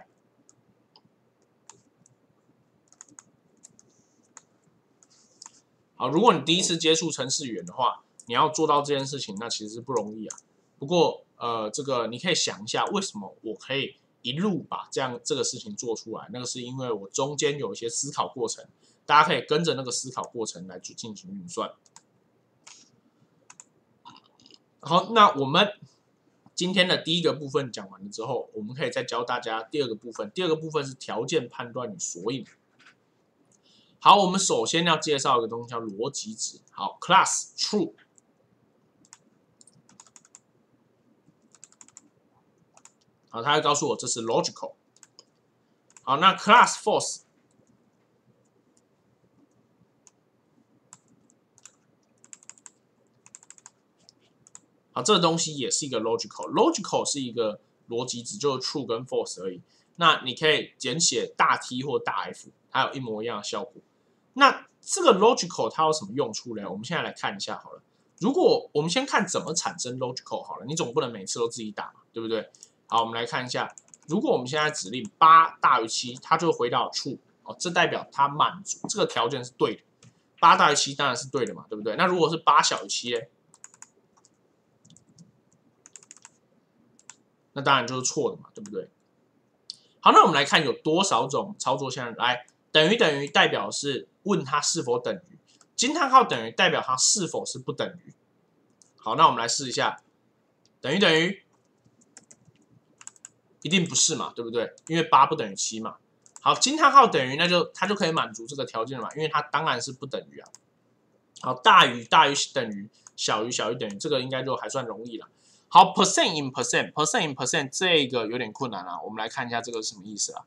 好，如果你第一次接触程式语言的话，你要做到这件事情，那其实是不容易啊。不过，这个你可以想一下，为什么我可以一路把这个事情做出来？那个是因为我中间有一些思考过程，大家可以跟着那个思考过程来进行运算。好，那我们今天的第一个部分讲完了之后，我们可以再教大家第二个部分。第二个部分是条件判断与索引。好，我们首先要介绍一个东西叫逻辑值。好 ，class true。好，它会告诉我这是 logical。好，那 class false。好，这个东西也是一个 logical。logical 是一个逻辑值，就是 true 跟 false 而已。那你可以简写大 T 或大 F， 它有一模一样的效果。那这个 logical 它有什么用处呢？我们现在来看一下好了。如果我们先看怎么产生 logical 好了，你总不能每次都自己打嘛，对不对？好，我们来看一下，如果我们现在指令8大于7，它就回到 true， 哦，这代表它满足这个条件是对的。8大于7当然是对的嘛，对不对？那如果是8小于7呢？那当然就是错的嘛，对不对？好，那我们来看有多少种操作项。来，等于等于代表是问它是否等于，惊叹号等于代表它是否是不等于。好，那我们来试一下，等于等于，一定不是嘛，对不对？因为8不等于7嘛。好，惊叹号等于，那就它就可以满足这个条件了嘛，因为它当然是不等于啊。好，大于大于等于，小于小于等于，这个应该就还算容易了。好 ，percent in percent，percent in percent 这个有点困难啊。我们来看一下这个是什么意思啊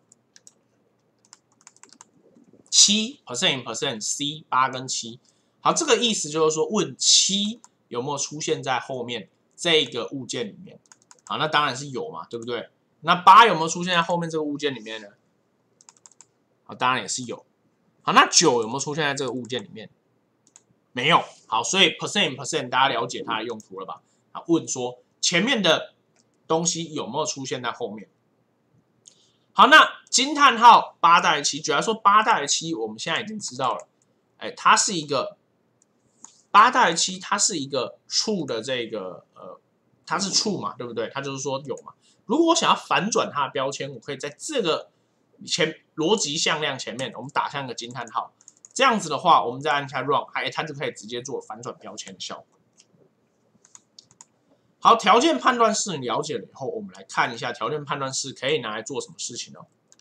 ？7 percent in percent，C 8跟7。好，这个意思就是说问7有没有出现在后面这个物件里面。好，那当然是有嘛，对不对？那8有没有出现在后面这个物件里面呢？好，当然也是有。好，那9有没有出现在这个物件里面？没有。好，所以 percent in percent 大家了解它的用途了吧？啊，问说前面的东西有没有出现在后面？好，那惊叹号8大于7，举例来说8大于7，我们现在已经知道了，哎，它是一个8大于7，它是一个 true 的这个它是 true 嘛，对不对？它就是说有嘛。如果我想要反转它的标签，我可以在这个逻辑向量前面，我们打上一个惊叹号，这样子的话，我们再按下 run， 哎，它就可以直接做反转标签的效果。好，条件判断式你了解了以后，我们来看一下条件判断式可以拿来做什么事情呢？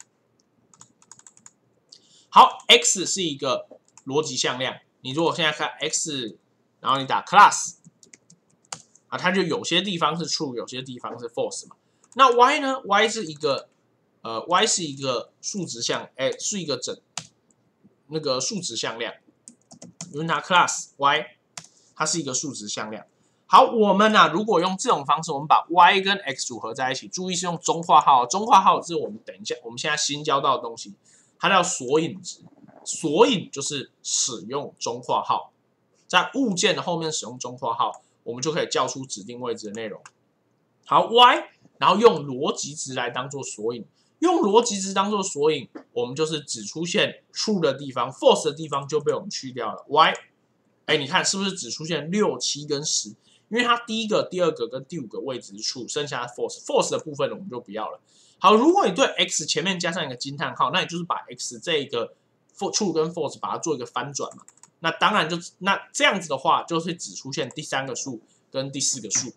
好 ，x 是一个逻辑向量，你如果现在看 x， 然后你打 class， 啊，它就有些地方是 true， 有些地方是 false 嘛。那 y 呢 ？y 是一个y 是一个数值项，哎，是一个那个数值向量，因为它 class y， 它是一个数值向量。好，我们啊，如果用这种方式，我们把 y 跟 x 组合在一起，注意是用中括号，中括号是我们等一下，我们现在新教到的东西，它叫索引值。索引就是使用中括号，在物件的后面使用中括号，我们就可以叫出指定位置的内容。好 ，y， 然后用逻辑值来当做索引， 用逻辑值当做索引，我们就是只出现 true 的地方 ，false 的地方就被我们去掉了。Why？ 哎，你看是不是只出现6、7跟10？因为它第一个、第二个跟第5个位置是 true， 剩下的 false 的部分我们就不要了。好，如果你对 x 前面加上一个惊叹号，那你就是把 x 这个 true 跟 false 把它做一个翻转嘛。那当然那这样子的话，就会只出现第3个数跟第4个数。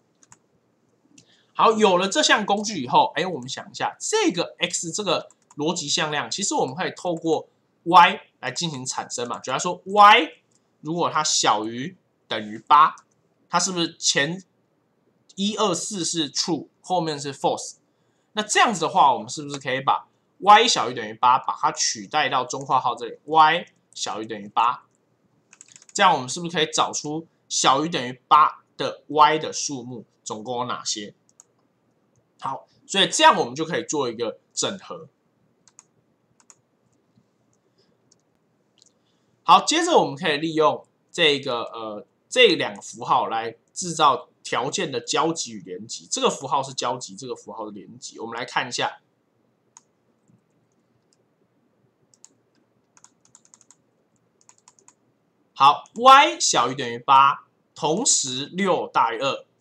好，有了这项工具以后，哎，我们想一下，这个 x 这个逻辑向量，其实我们可以透过 y 来进行产生嘛。假如说 y 如果它小于等于8，它是不是前1、2、4是 true， 后面是 false？ 那这样子的话，我们是不是可以把 y 小于等于8，把它取代到中括号这里 ，y 小于等于8？这样我们是不是可以找出小于等于8的 y 的数目总共有哪些？好，所以这样我们就可以做一个整合。好，接着我们可以利用这2个符号来制造条件的交集与连集。这个符号是交集，这个符号是连集。我们来看一下。好 ，y 小于等于8，同时6大于2。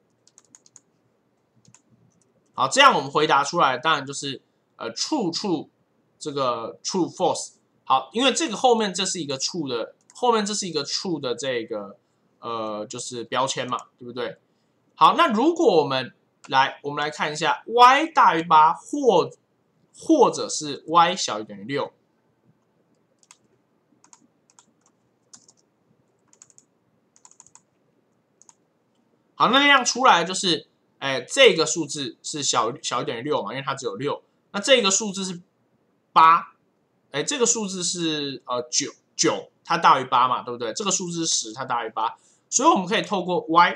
好，这样我们回答出来，当然就是true 这个 true false。好，因为这个后面这是一个 true 的，后面这是一个 true 的这个就是标签嘛，对不对？好，那如果我们来看一下 y 大于8，或者是 y 小于等于6。好，那样出来就是，这个数字是小于等于6嘛，因为它只有6。那这个数字是8，这个数字是9，它大于8嘛，对不对？这个数字是10，它大于8，所以我们可以透过 y，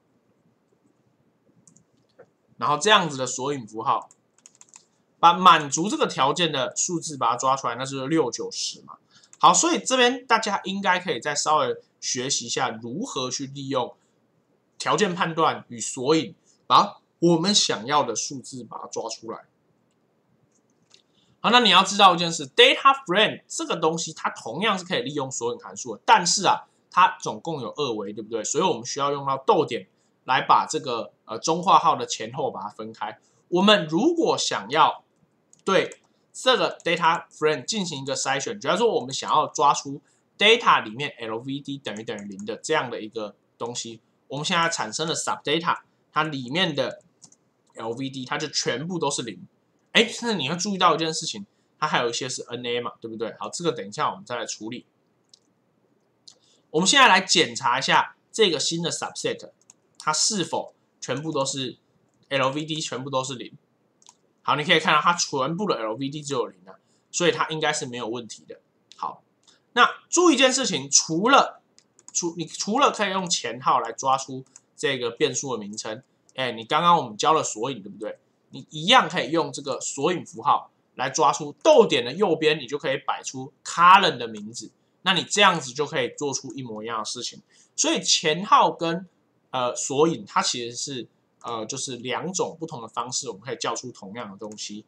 然后这样子的索引符号，把满足这个条件的数字把它抓出来，那就是6、9、10嘛。好，所以这边大家应该可以再稍微学习一下如何去利用条件判断与索引，把我们想要的数字把它抓出来。好，那你要知道一件事 ，data frame 这个东西它同样是可以利用索引函数的，但是啊，它总共有2维，对不对？所以我们需要用到逗点来把这个中括号的前后把它分开。我们如果想要对这个 data frame 进行一个筛选，假如说我们想要抓出 data 里面 LVD 等于0的这样的一个东西。我们现在产生的 subdata， 它里面的 LVD 它就全部都是0。但是你要注意到一件事情，它还有一些是 NA 嘛，对不对？好，这个等一下我们再来处理。我们现在来检查一下这个新的 subset， 它是否全部都是 LVD 全部都是0。好，你可以看到它全部的 LVD 只有0啊，所以它应该是没有问题的。好，那注意一件事情，你除了可以用前号来抓出这个变数的名称，你刚刚我们教了索引，对不对？你一样可以用这个索引符号来抓出逗点的右边，你就可以摆出 column 的名字，那你这样子就可以做出一模一样的事情。所以前号跟索引它其实是就是2种不同的方式，我们可以叫出同样的东西。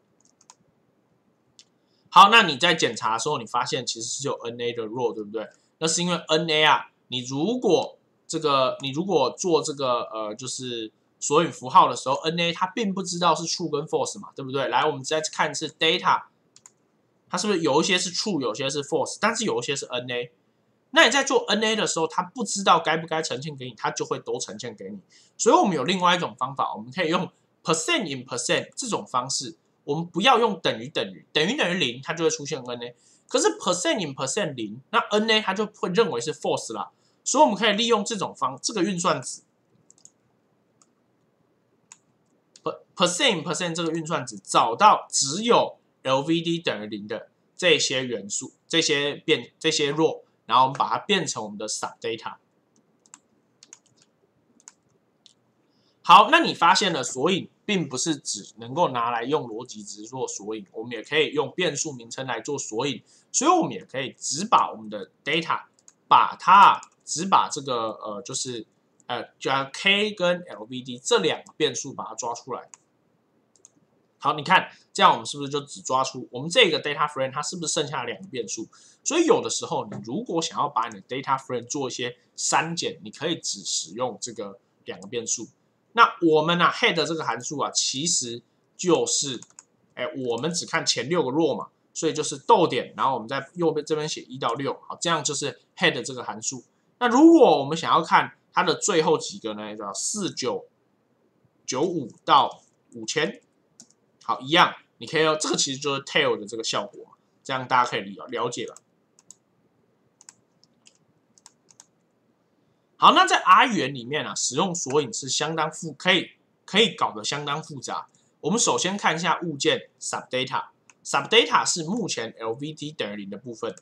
好，那你在检查的时候，你发现其实是有 NA 的 row， 对不对？那是因为 NA 啊，你如果做这个就是索引符号的时候 ，NA 它并不知道是 true 跟 false 嘛，对不对？来，我们再看是 data， 它是不是有一些是 true， 有些是 false， 但是有一些是 NA。那你在做 NA 的时候，它不知道该不该呈现给你，它就会都呈现给你。所以我们有另外一种方法，我们可以用 percent in percent 这种方式，我们不要用等于0，它就会出现 NA。可是 percent in percent 0，那 NA 它就会认为是 false 啦。所以我们可以利用这个运算子 percent in percent 这个运算子，找到只有 LVD 等于0的这些元素，这些 row， 然后我们把它变成我们的 subdata。好，那你发现了索引并不是只能够拿来用逻辑值做索引，我们也可以用变数名称来做索引，所以我们也可以只把我们的 data， 只把这个就是叫 k 跟 LVD 这2个变数把它抓出来。 好，你看这样我们是不是就只抓出我们这个 data frame 它是不是剩下2个变数？所以有的时候你如果想要把你的 data frame 做一些删减，你可以只使用这个2个变数。那我们head 这个函数其实就是我们只看前6个 row 嘛，所以就是逗点，然后我们在右边这边写1到6，好，这样就是 head 这个函数。那如果我们想要看它的最后几个呢，叫4995到5000，好，一样，你可以这个其实就是 tail 的这个效果，这样大家可以了解了。好，那在 R 语言里面使用索引是相当可以搞得相当复杂。我们首先看一下物件 subdata 是目前 LVD 等于0的部分。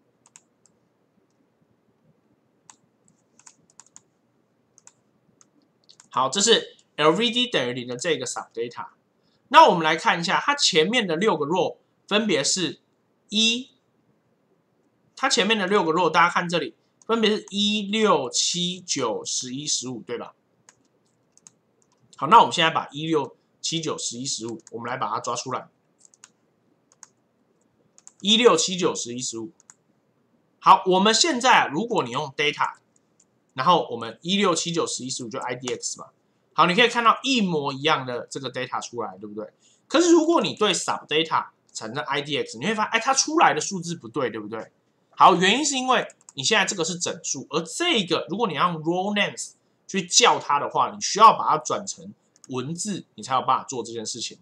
好，这是 LVD 等于0的这个 subdata。那我们来看一下，它前面的6个 row 分别是它前面的6个 row， 大家看这里，分别是1、6、7、9、11、15，对吧？好，那我们现在把1、6、7、9、11、15，我们来把它抓出来。1、6、7、9、11、15。好，我们现在如果你用 data， 然后我们1、6、7、9、11、15就 IDX 嘛。好，你可以看到一模一样的这个 data 出来，对不对？可是如果你对 subdata 产生 IDX， 你会发现，它出来的数字不对，对不对？好，原因是因为你现在这个是整数，而这个如果你要用 row names 去叫它的话，你需要把它转成文字，你才有办法做这件事情。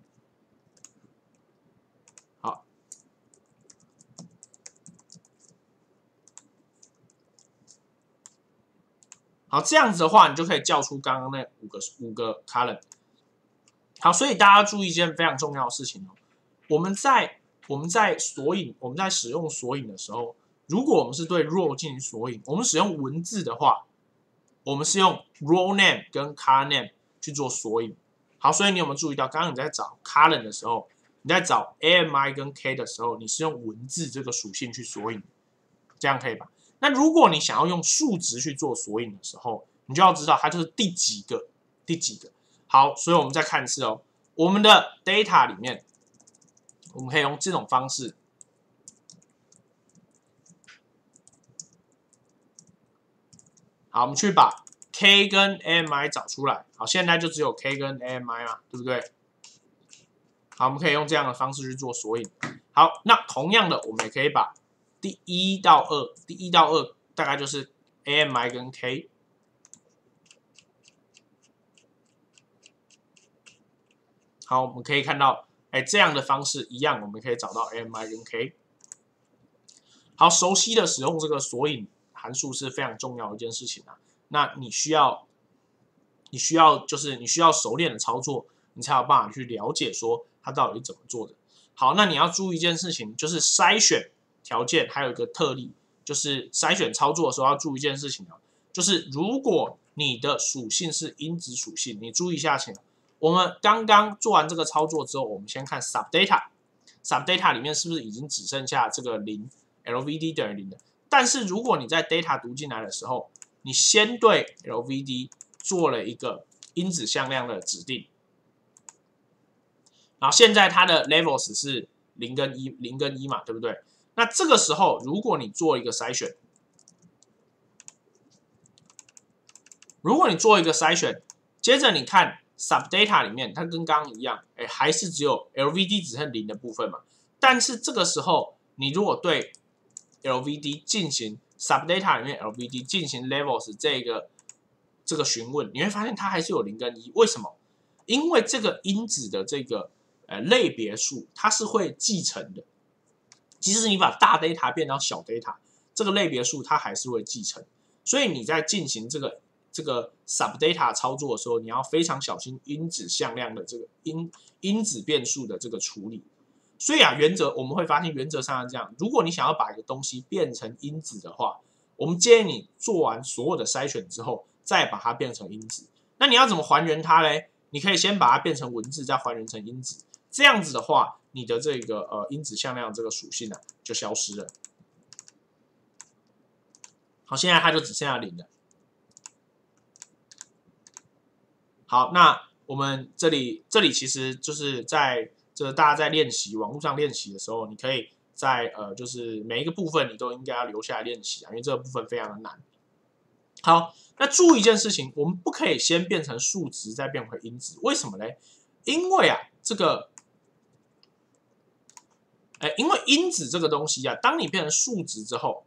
好，好，这样子的话，你就可以叫出刚刚那五个 column。好，所以大家注意一件非常重要的事情哦，我们在使用索引的时候，如果我们是对 row 进行索引，我们使用文字的话，我们是用 row name 跟 column name 去做索引。好，所以你有没有注意到，刚刚你在找 column 的时候，你在找 AMI 跟 K 的时候，你是用文字这个属性去索引，这样可以吧？那如果你想要用数值去做索引的时候，你就要知道它就是第几个。好，所以我们再看一次哦，我们的 data 里面，我们可以用这种方式。好，我们去把 K 跟 AMI 找出来。好，现在就只有 K 跟 AMI 嘛，对不对？好，我们可以用这样的方式去做索引。好，那同样的，我们也可以把第1到2大概就是 AMI 跟 K。好，我们可以看到，这样的方式一样，我们可以找到 AMI 跟 K。好，熟悉的使用这个索引函数是非常重要的一件事情啊。那你需要熟练的操作，你才有办法去了解说它到底怎么做的。好，那你要注意一件事情，就是筛选条件还有一个特例，就是筛选操作的时候要注意一件事情啊，就是如果你的属性是因子属性，你注意一下请。我们刚刚做完这个操作之后，我们先看 subdata 里面是不是已经只剩下这个0 LVD 等于0的？但是如果你在 data 读进来的时候，你先对 LVD 做了一个因子向量的指定，然后现在它的 levels 是0跟1嘛，对不对？那这个时候如果你做一个筛选，接着你看 subdata 里面，它跟刚刚一样，还是只有 LVD 只剩0的部分嘛。但是这个时候，你如果对 LVD 进行 subdata 里面 LVD 进行 levels 这个询问，你会发现它还是有0跟1。为什么？因为这个因子的这个类别数，它是会继承的。即使你把大 data 变到小 data， 这个类别数它还是会继承。所以你在进行这个 subdata 操作的时候，你要非常小心因子向量的这个因子变数的这个处理。所以我们会发现原则上是这样：如果你想要把一个东西变成因子的话，我们建议你做完所有的筛选之后，再把它变成因子。那你要怎么还原它嘞？你可以先把它变成文字，再还原成因子。这样子的话，你的这个因子向量这个属性就消失了。好，现在它就只剩下0了。好，那我们这里其实就是在大家在练习网络上练习的时候，你可以在就是每一个部分你都应该要留下来练习啊，因为这个部分非常的难。好，那注意一件事情，我们不可以先变成数值再变回因子，为什么呢？因为啊因为因子这个东西啊，当你变成数值之后，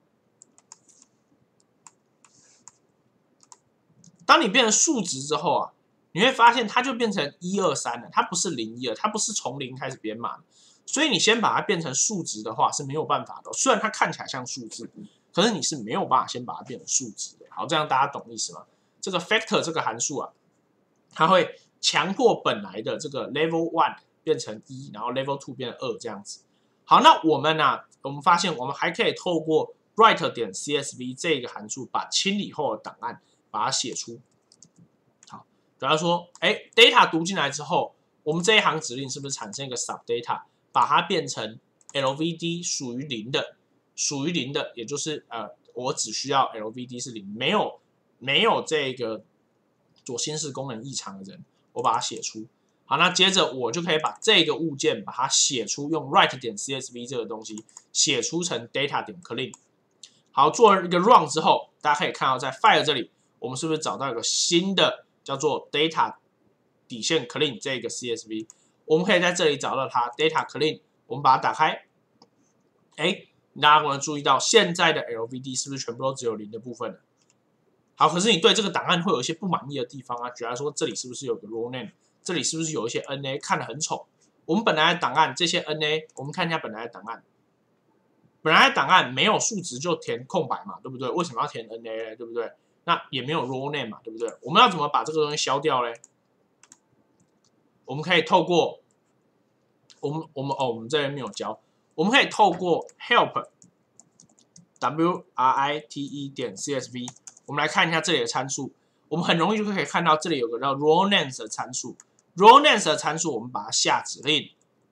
你会发现它就变成1、2、3了，它不是0、1、2，它不是从0开始编码的。所以你先把它变成数值的话是没有办法的，虽然它看起来像数字，可是你是没有办法先把它变成数值的。好，这样大家懂意思吗？这个 factor 这个函数啊，它会强迫本来的这个 level 1变成1，然后 level 2变成2这样子。好，那我们发现我们还可以透过 write.csv 这个函数把清理后的档案把它写出。好，比方说，data 读进来之后，我们这一行指令是不是产生一个 subdata， 把它变成 LVD 属于0的，也就是我只需要 LVD 是0，没有这个左心室功能异常的人，我把它写出。好，那接着我就可以把这个物件把它写出，用 write.csv 这个东西写出成 data.clean。好，做了一个 run 之后，大家可以看到在 file 这里，我们是不是找到一个新的叫做 data 底线 clean 这个 CSV？ 我们可以在这里找到它 data clean， 我们把它打开，大家有没有注意到现在的 LVD 是不是全部都只有0的部分了？好，可是你对这个档案会有一些不满意的地方啊，举例说这里是不是有个 row name， 这里是不是有一些 NA 看得很丑？我们本来的档案这些 NA， 我们看一下本来的档案，本来的档案没有数值就填空白嘛，对不对？为什么要填 NA 呢？对不对？那也没有 row name 嘛，对不对？我们要怎么把这个东西消掉呢？我们可以透过我们这边没有教，我们可以透过 help write.csv， 我们来看一下这里的参数，我们很容易就可以看到这里有个叫 row names 的参数 ，row names 的参数我们把它下指令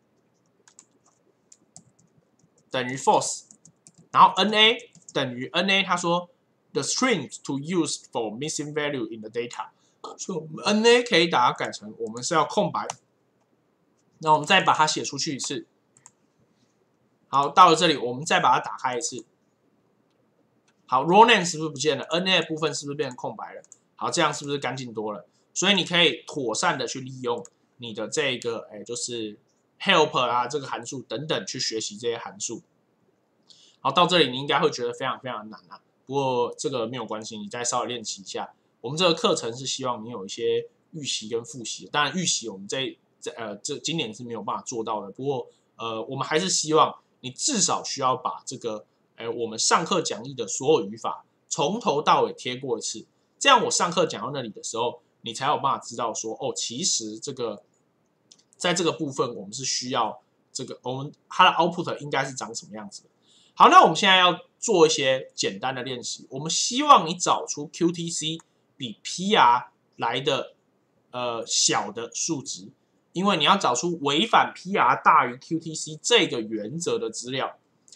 等于 false， 然后 NA 等于 NA， 它说 the string to use for missing value in the data， 所以我们 NA 可以把它改成我们是要空白，那我们再把它写出去一次。好，到了这里，我们再把它打开一次。好 ，row name 是不是不见了 ？NA 的部分是不是变成空白了？好，这样是不是干净多了？所以你可以妥善的去利用你的这个，就是 help 啊这个函数等等去学习这些函数。好，到这里你应该会觉得非常非常难啊，不过这个没有关系，你再稍微练习一下。我们这个课程是希望你有一些预习跟复习，当然预习我们这今年是没有办法做到的，不过我们还是希望你至少需要把这个我们上课讲义的所有语法从头到尾贴过一次，这样我上课讲到那里的时候，你才有办法知道说其实这个在这个部分我们是需要这个它的 output 应该是长什么样子的。好，那我们现在要做一些简单的练习，我们希望你找出 QTC 比 PR 来的小的数值，因为你要找出违反 PR 大于 QTC 这个原则的资料。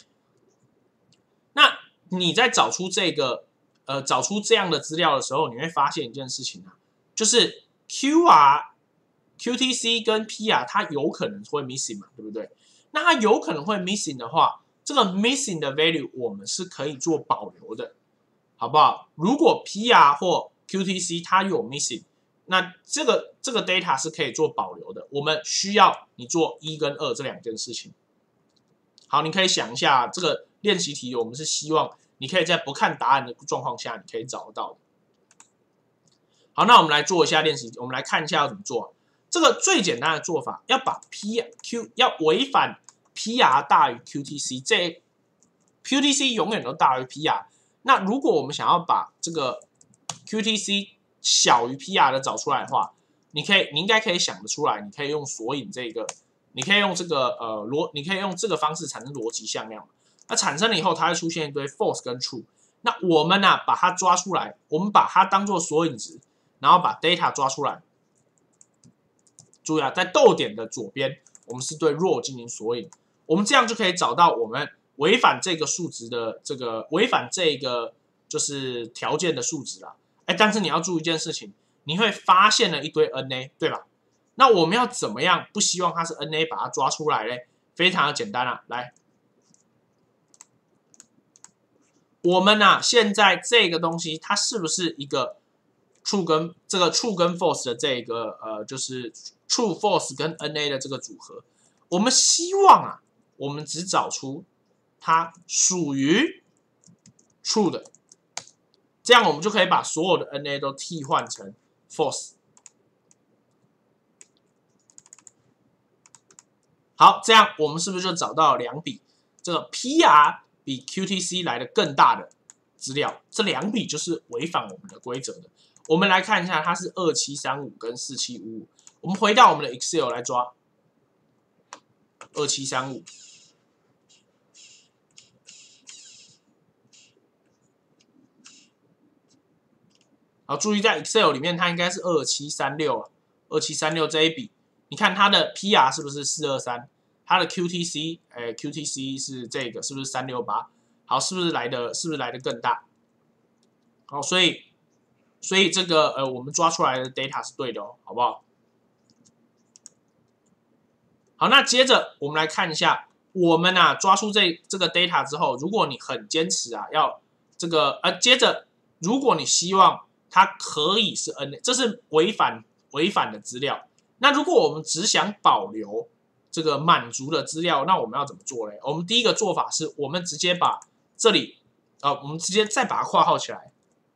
那你在找出这样的资料的时候，你会发现一件事情啊，就是 QTC 跟 PR 它有可能会 missing 嘛，对不对？那它有可能会 missing 的话，这个 missing 的 value 我们是可以做保留的，好不好？如果 PR 或 QTC 它有 missing， 那这个 data 是可以做保留的，我们需要你做1跟2这两件事情。好，你可以想一下这个练习题，我们是希望你可以在不看答案的状况下，你可以找得到的。好，那我们来做一下练习题，我们来看一下要怎么做。这个最简单的做法，要把 要违反 PR 大于 QTC， QTC 永远都大于 PR。那如果我们想要把这个 QTC 小于 PR 的找出来的话，你应该可以想得出来，你可以用索引这个，你可以用这个你可以用这个方式产生逻辑向量。那产生了以后，它会出现一堆 false 跟 true。那我们把它抓出来，我们把它当做索引值，然后把 data 抓出来。注意啊，在逗点的左边，我们是对 row 进行索引，我们这样就可以找到我们违反这个数值的违反这个就是条件的数值啦。但是你要注意一件事情，你会发现了一堆 NA， 对吧？ 那我们要怎么样不希望它是 NA 把它抓出来嘞？非常的简单啊，来，我们现在这个东西它是不是一个 true 跟 false 的这个就是 true false 跟 NA 的这个组合？我们希望我们只找出它属于 true 的，这样我们就可以把所有的 NA 都替换成 false。好，这样我们是不是就找到了2笔这个 PR 比 QTC 来的更大的资料？这2笔就是违反我们的规则的。我们来看一下，它是2735跟4755。我们回到我们的 Excel 来抓2735。好，注意在 Excel 里面，它应该是2736这一笔。你看它的 PR 是不是423？它的 QTC，QTC 是这个，是不是368？好，是不是来的更大？好，所以这个我们抓出来的 data 是对的哦，好不好？好，那接着我们来看一下，我们抓出这个 data 之后，如果你很坚持要这个接着如果你希望它可以是 NA， 这是违反的资料。那如果我们只想保留这个满足的资料，那我们要怎么做呢？我们第一个做法是我们直接把这里我们直接再把它括号起来，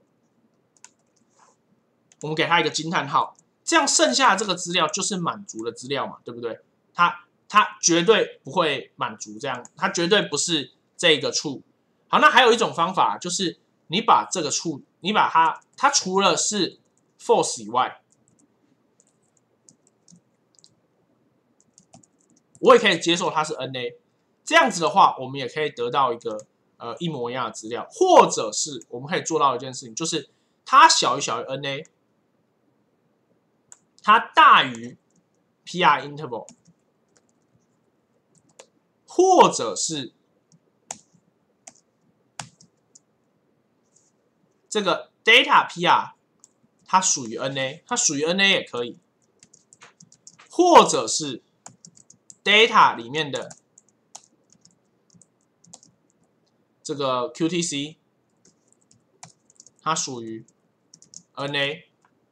我们给它一个惊叹号，这样剩下的这个资料就是满足的资料嘛，对不对？它绝对不会满足，这样它绝对不是这个true。好，那还有一种方法就是你把这个true，你把它除了是 false 以外，我也可以接受它是 NA， 这样子的话，我们也可以得到一个一模一样的资料，或者是我们可以做到一件事情，就是它小于NA， 它大于 PR interval， 或者是这个 data PR 它属于 NA， 它属于 NA 也可以，或者是 data 里面的这个 QTC 它属于 NA，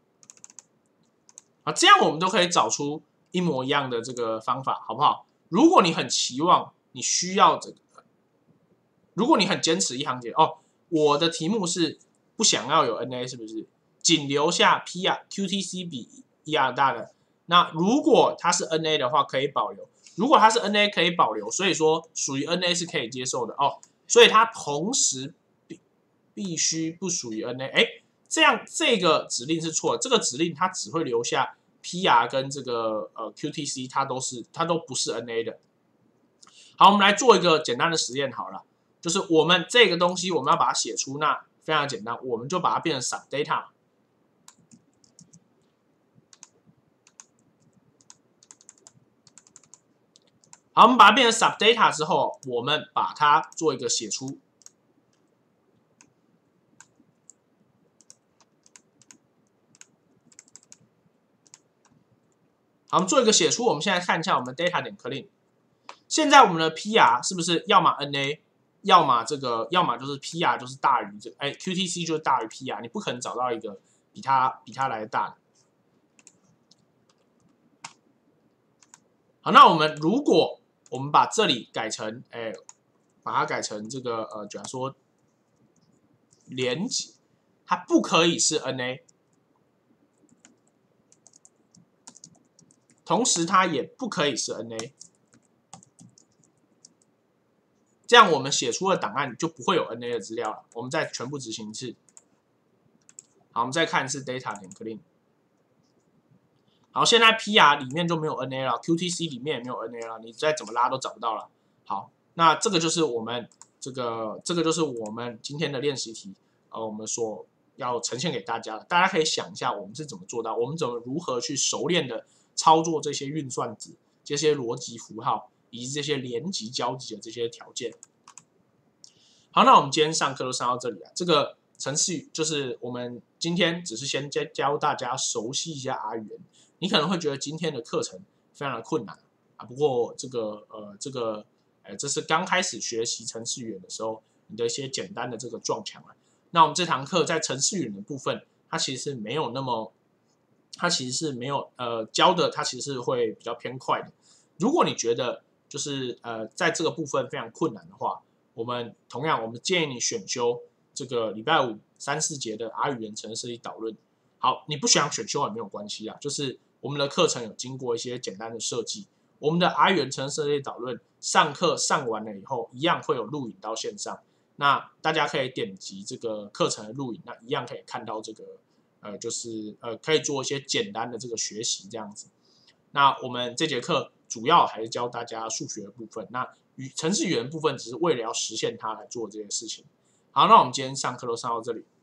这样我们都可以找出一模一样的这个方法，好不好？如果你很期望你需要这个，如果你很坚持一行节我的题目是不想要有 NA， 是不是？仅留下 QTC 比 ER 大的，那如果它是 NA 的话可以保留，如果它是 NA 可以保留，所以说属于 NA 是可以接受的所以它同时必须不属于 NA， 这样这个指令是错的，这个指令它只会留下 PR 跟这个QTC 它都不是 NA 的。好，我们来做一个简单的实验好了，就是我们这个东西我们要把它写出，那非常简单，我们就把它变成 subdata。好，我们把它变成 subdata 之后，我们把它做一个写出。好，我们做一个写出。我们现在看一下我们 data 点 clean。现在我们的 PR 是不是要么 NA， 要么就是 PR 就是大于这QTC 就是大于 PR， 你不可能找到一个比它来的大的。好，那如果我们把这里改成把它改成这个假如说连结，它不可以是 NA， 同时它也不可以是 NA， 这样我们写出的档案就不会有 NA 的资料了。我们再全部执行一次。好，我们再看一次 data 点 clean。好，现在 PR 里面就没有 NA 了 ，QTC 里面也没有 NA 了，你再怎么拉都找不到了。好，那这个就是我们这个就是我们今天的练习题，我们所要呈现给大家的。大家可以想一下，我们是怎么做到，我们如何去熟练的操作这些运算子、这些逻辑符号以及这些连集交集的这些条件。好，那我们今天上课都上到这里啊。这个程序就是我们今天只是先教大家熟悉一下 R 语言。 你可能会觉得今天的课程非常的困难啊，不过这是刚开始学习程式语言的时候，你的一些简单的这个撞墙啊。那我们这堂课在程式语言的部分，它其实是没有教的，它其实是会比较偏快的。如果你觉得就是在这个部分非常困难的话，我们建议你选修这个礼拜五3、4节的 R 语言程式设计导论。好，你不想选修也没有关系啊，就是我们的课程有经过一些简单的设计，我们的 R 语言程式设计导论上课上完了以后，一样会有录影到线上，那大家可以点击这个课程的录影，那一样可以看到这个可以做一些简单的这个学习这样子。那我们这节课主要还是教大家数学的部分，那程式语言部分只是为了要实现它来做这件事情。好，那我们今天上课都上到这里。